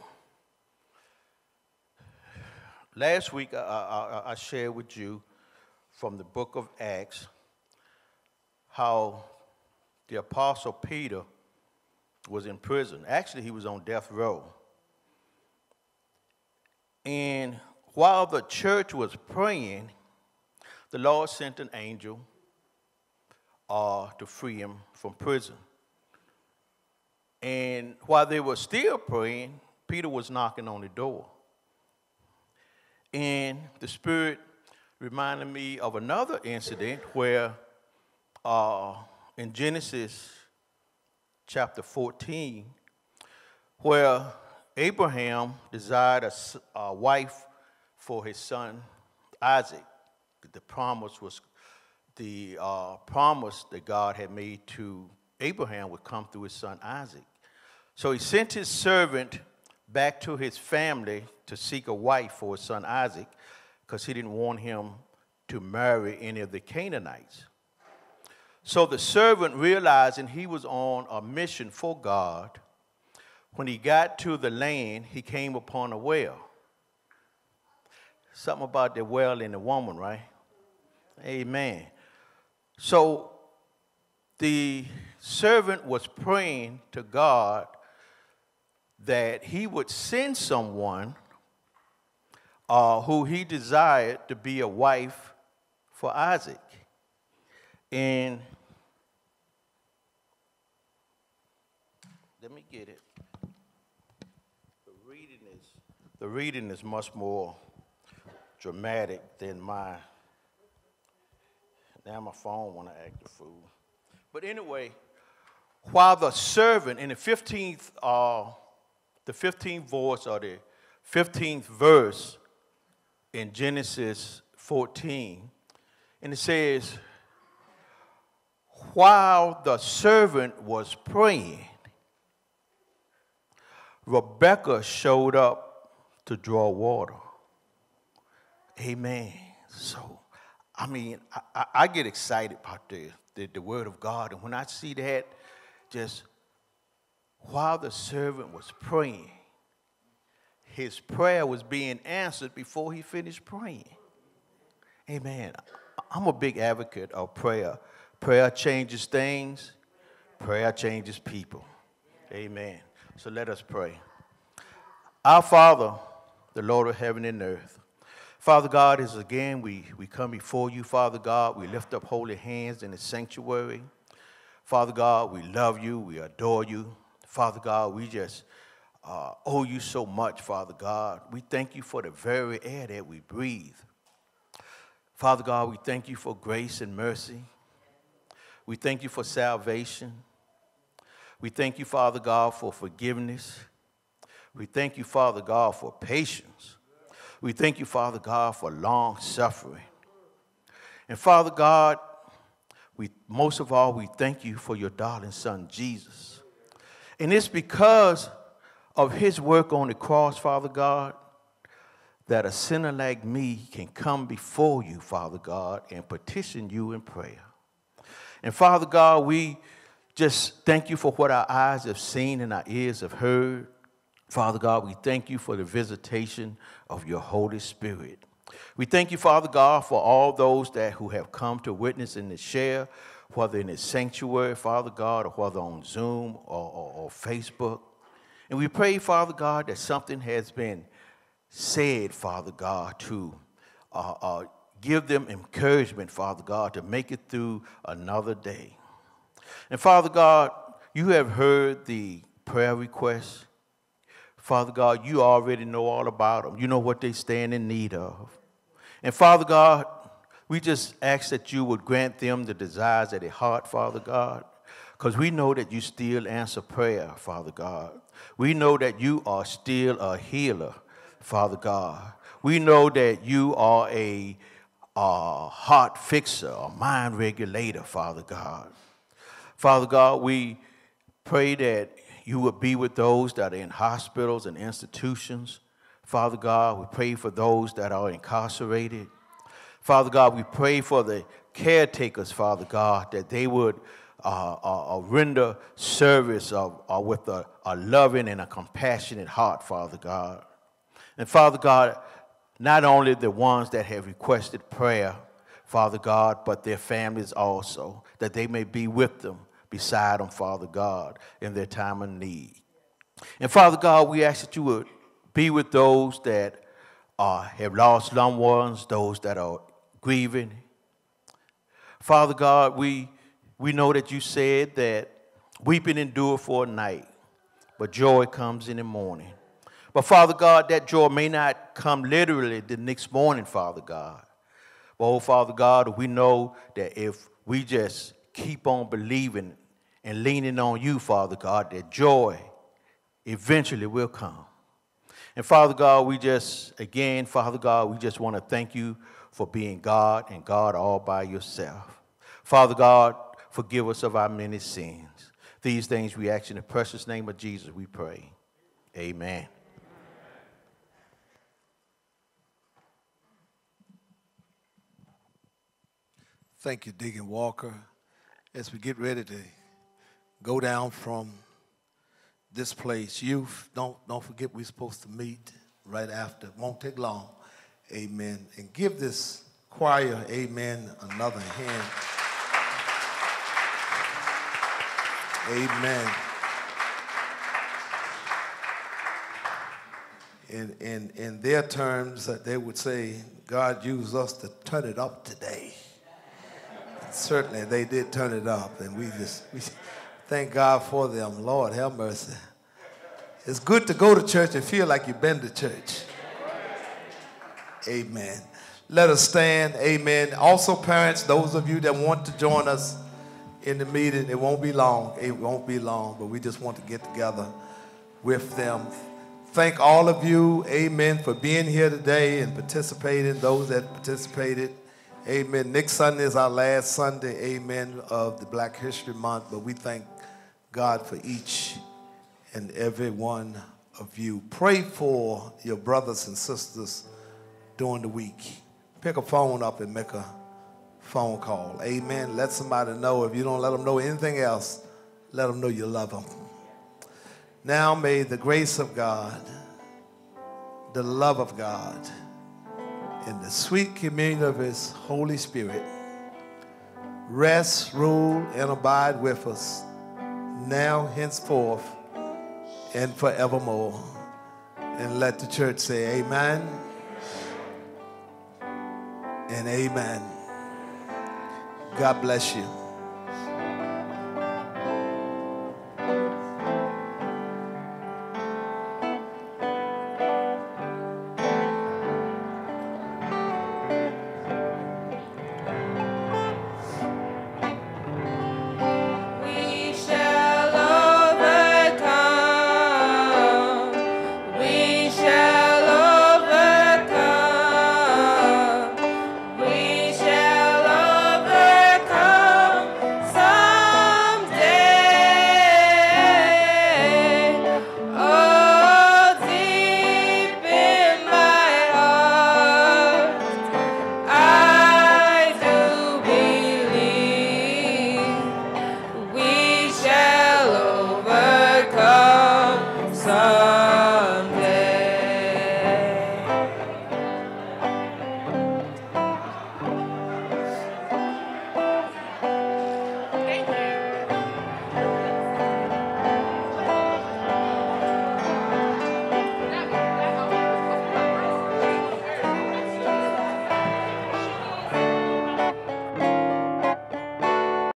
last week I, I, I shared with you from the book of Acts how the Apostle Peter was in prison. Actually, he was on death row. And while the church was praying, the Lord sent an angel uh, to free him from prison. And while they were still praying, Peter was knocking on the door. And the Spirit reminded me of another incident where uh, in Genesis chapter fourteen, where Abraham desired a, a wife for his son Isaac. The promise was the uh, promise that God had made to Abraham would come through his son Isaac. So he sent his servant back to his family to seek a wife for his son Isaac because he didn't want him to marry any of the Canaanites. So the servant, realizing he was on a mission for God, when he got to the land, he came upon a well. Something about the well and the woman, right? Amen. So the servant was praying to God that he would send someone uh, who he desired to be a wife for Isaac. And let me get it. The reading is, the reading is much more dramatic than my, now my phone want to act a fool. But anyway, while the servant, in the fifteenth, uh, the fifteenth verse or the fifteenth verse in Genesis fourteen, and it says, while the servant was praying, Rebekah showed up to draw water. Amen. So, I mean, I, I, I get excited about the, the, the word of God. And when I see that, just while the servant was praying, his prayer was being answered before he finished praying. Amen. I'm a big advocate of prayer. Prayer changes things. Prayer changes people. Amen. So let us pray. Our Father, the Lord of heaven and earth, Father God, as again we, we come before you, Father God, we lift up holy hands in the sanctuary. Father God, we love you, we adore you. Father God, we just uh, owe you so much, Father God. We thank you for the very air that we breathe. Father God, we thank you for grace and mercy. We thank you for salvation. We thank you, Father God, for forgiveness. We thank you, Father God, for patience. We thank you, Father God, for long suffering. And Father God, we most of all, we thank you for your darling son, Jesus. And it's because of his work on the cross, Father God, that a sinner like me can come before you, Father God, and petition you in prayer. And Father God, we just thank you for what our eyes have seen and our ears have heard. Father God, we thank you for the visitation of your Holy Spirit. We thank you, Father God, for all those that who have come to witness and to share, whether in the sanctuary, Father God, or whether on Zoom or, or, or Facebook. And we pray, Father God, that something has been said, Father God, to uh, uh, give them encouragement, Father God, to make it through another day. And Father God, you have heard the prayer requests. Father God, you already know all about them. You know what they stand in need of. And Father God, we just ask that you would grant them the desires of their heart, Father God, because we know that you still answer prayer, Father God. We know that you are still a healer, Father God. We know that you are a, a heart fixer, a mind regulator, Father God. Father God, we pray that you would be with those that are in hospitals and institutions. Father God, we pray for those that are incarcerated. Father God, we pray for the caretakers, Father God, that they would uh, uh, render service uh, uh, with a, a loving and a compassionate heart, Father God. And Father God, not only the ones that have requested prayer, Father God, but their families also, that they may be with them, beside them, Father God, in their time of need. And Father God, we ask that you would be with those that uh, have lost loved ones, those that are grieving. Father God, we, we know that you said that weeping endure for a night, but joy comes in the morning. But Father God, that joy may not come literally the next morning, Father God. But oh, Father God, we know that if we just keep on believing and leaning on you, Father God, that joy eventually will come. And Father God, we just, again, Father God, we just want to thank you for being God and God all by yourself. Father God, forgive us of our many sins. These things we ask in the precious name of Jesus, we pray. Amen. Thank you, Deacon Walker. As we get ready to go down from this place, youth, don't, don't forget we're supposed to meet right after. It won't take long. Amen. And give this choir, amen, another hand. Amen. In, in, in their terms, uh, they would say, God used us to turn it up today. And certainly, they did turn it up, and we just we thank God for them. Lord, have mercy. It's good to go to church and feel like you've been to church. Amen. Let us stand. Amen. Also, parents, those of you that want to join us in the meeting, it won't be long. It won't be long, but we just want to get together with them. Thank all of you, amen, for being here today and participating, those that participated. Amen. Next Sunday is our last Sunday, amen, of the Black History Month, but we thank God for each and every one of you. Pray for your brothers and sisters during the week. Pick a phone up and make a phone call. Amen. Let somebody know. If you don't let them know anything else, let them know you love them. Now may the grace of God, the love of God, and the sweet communion of his Holy Spirit rest, rule, and abide with us now, henceforth, and forevermore. And let the church say amen and amen. God bless you.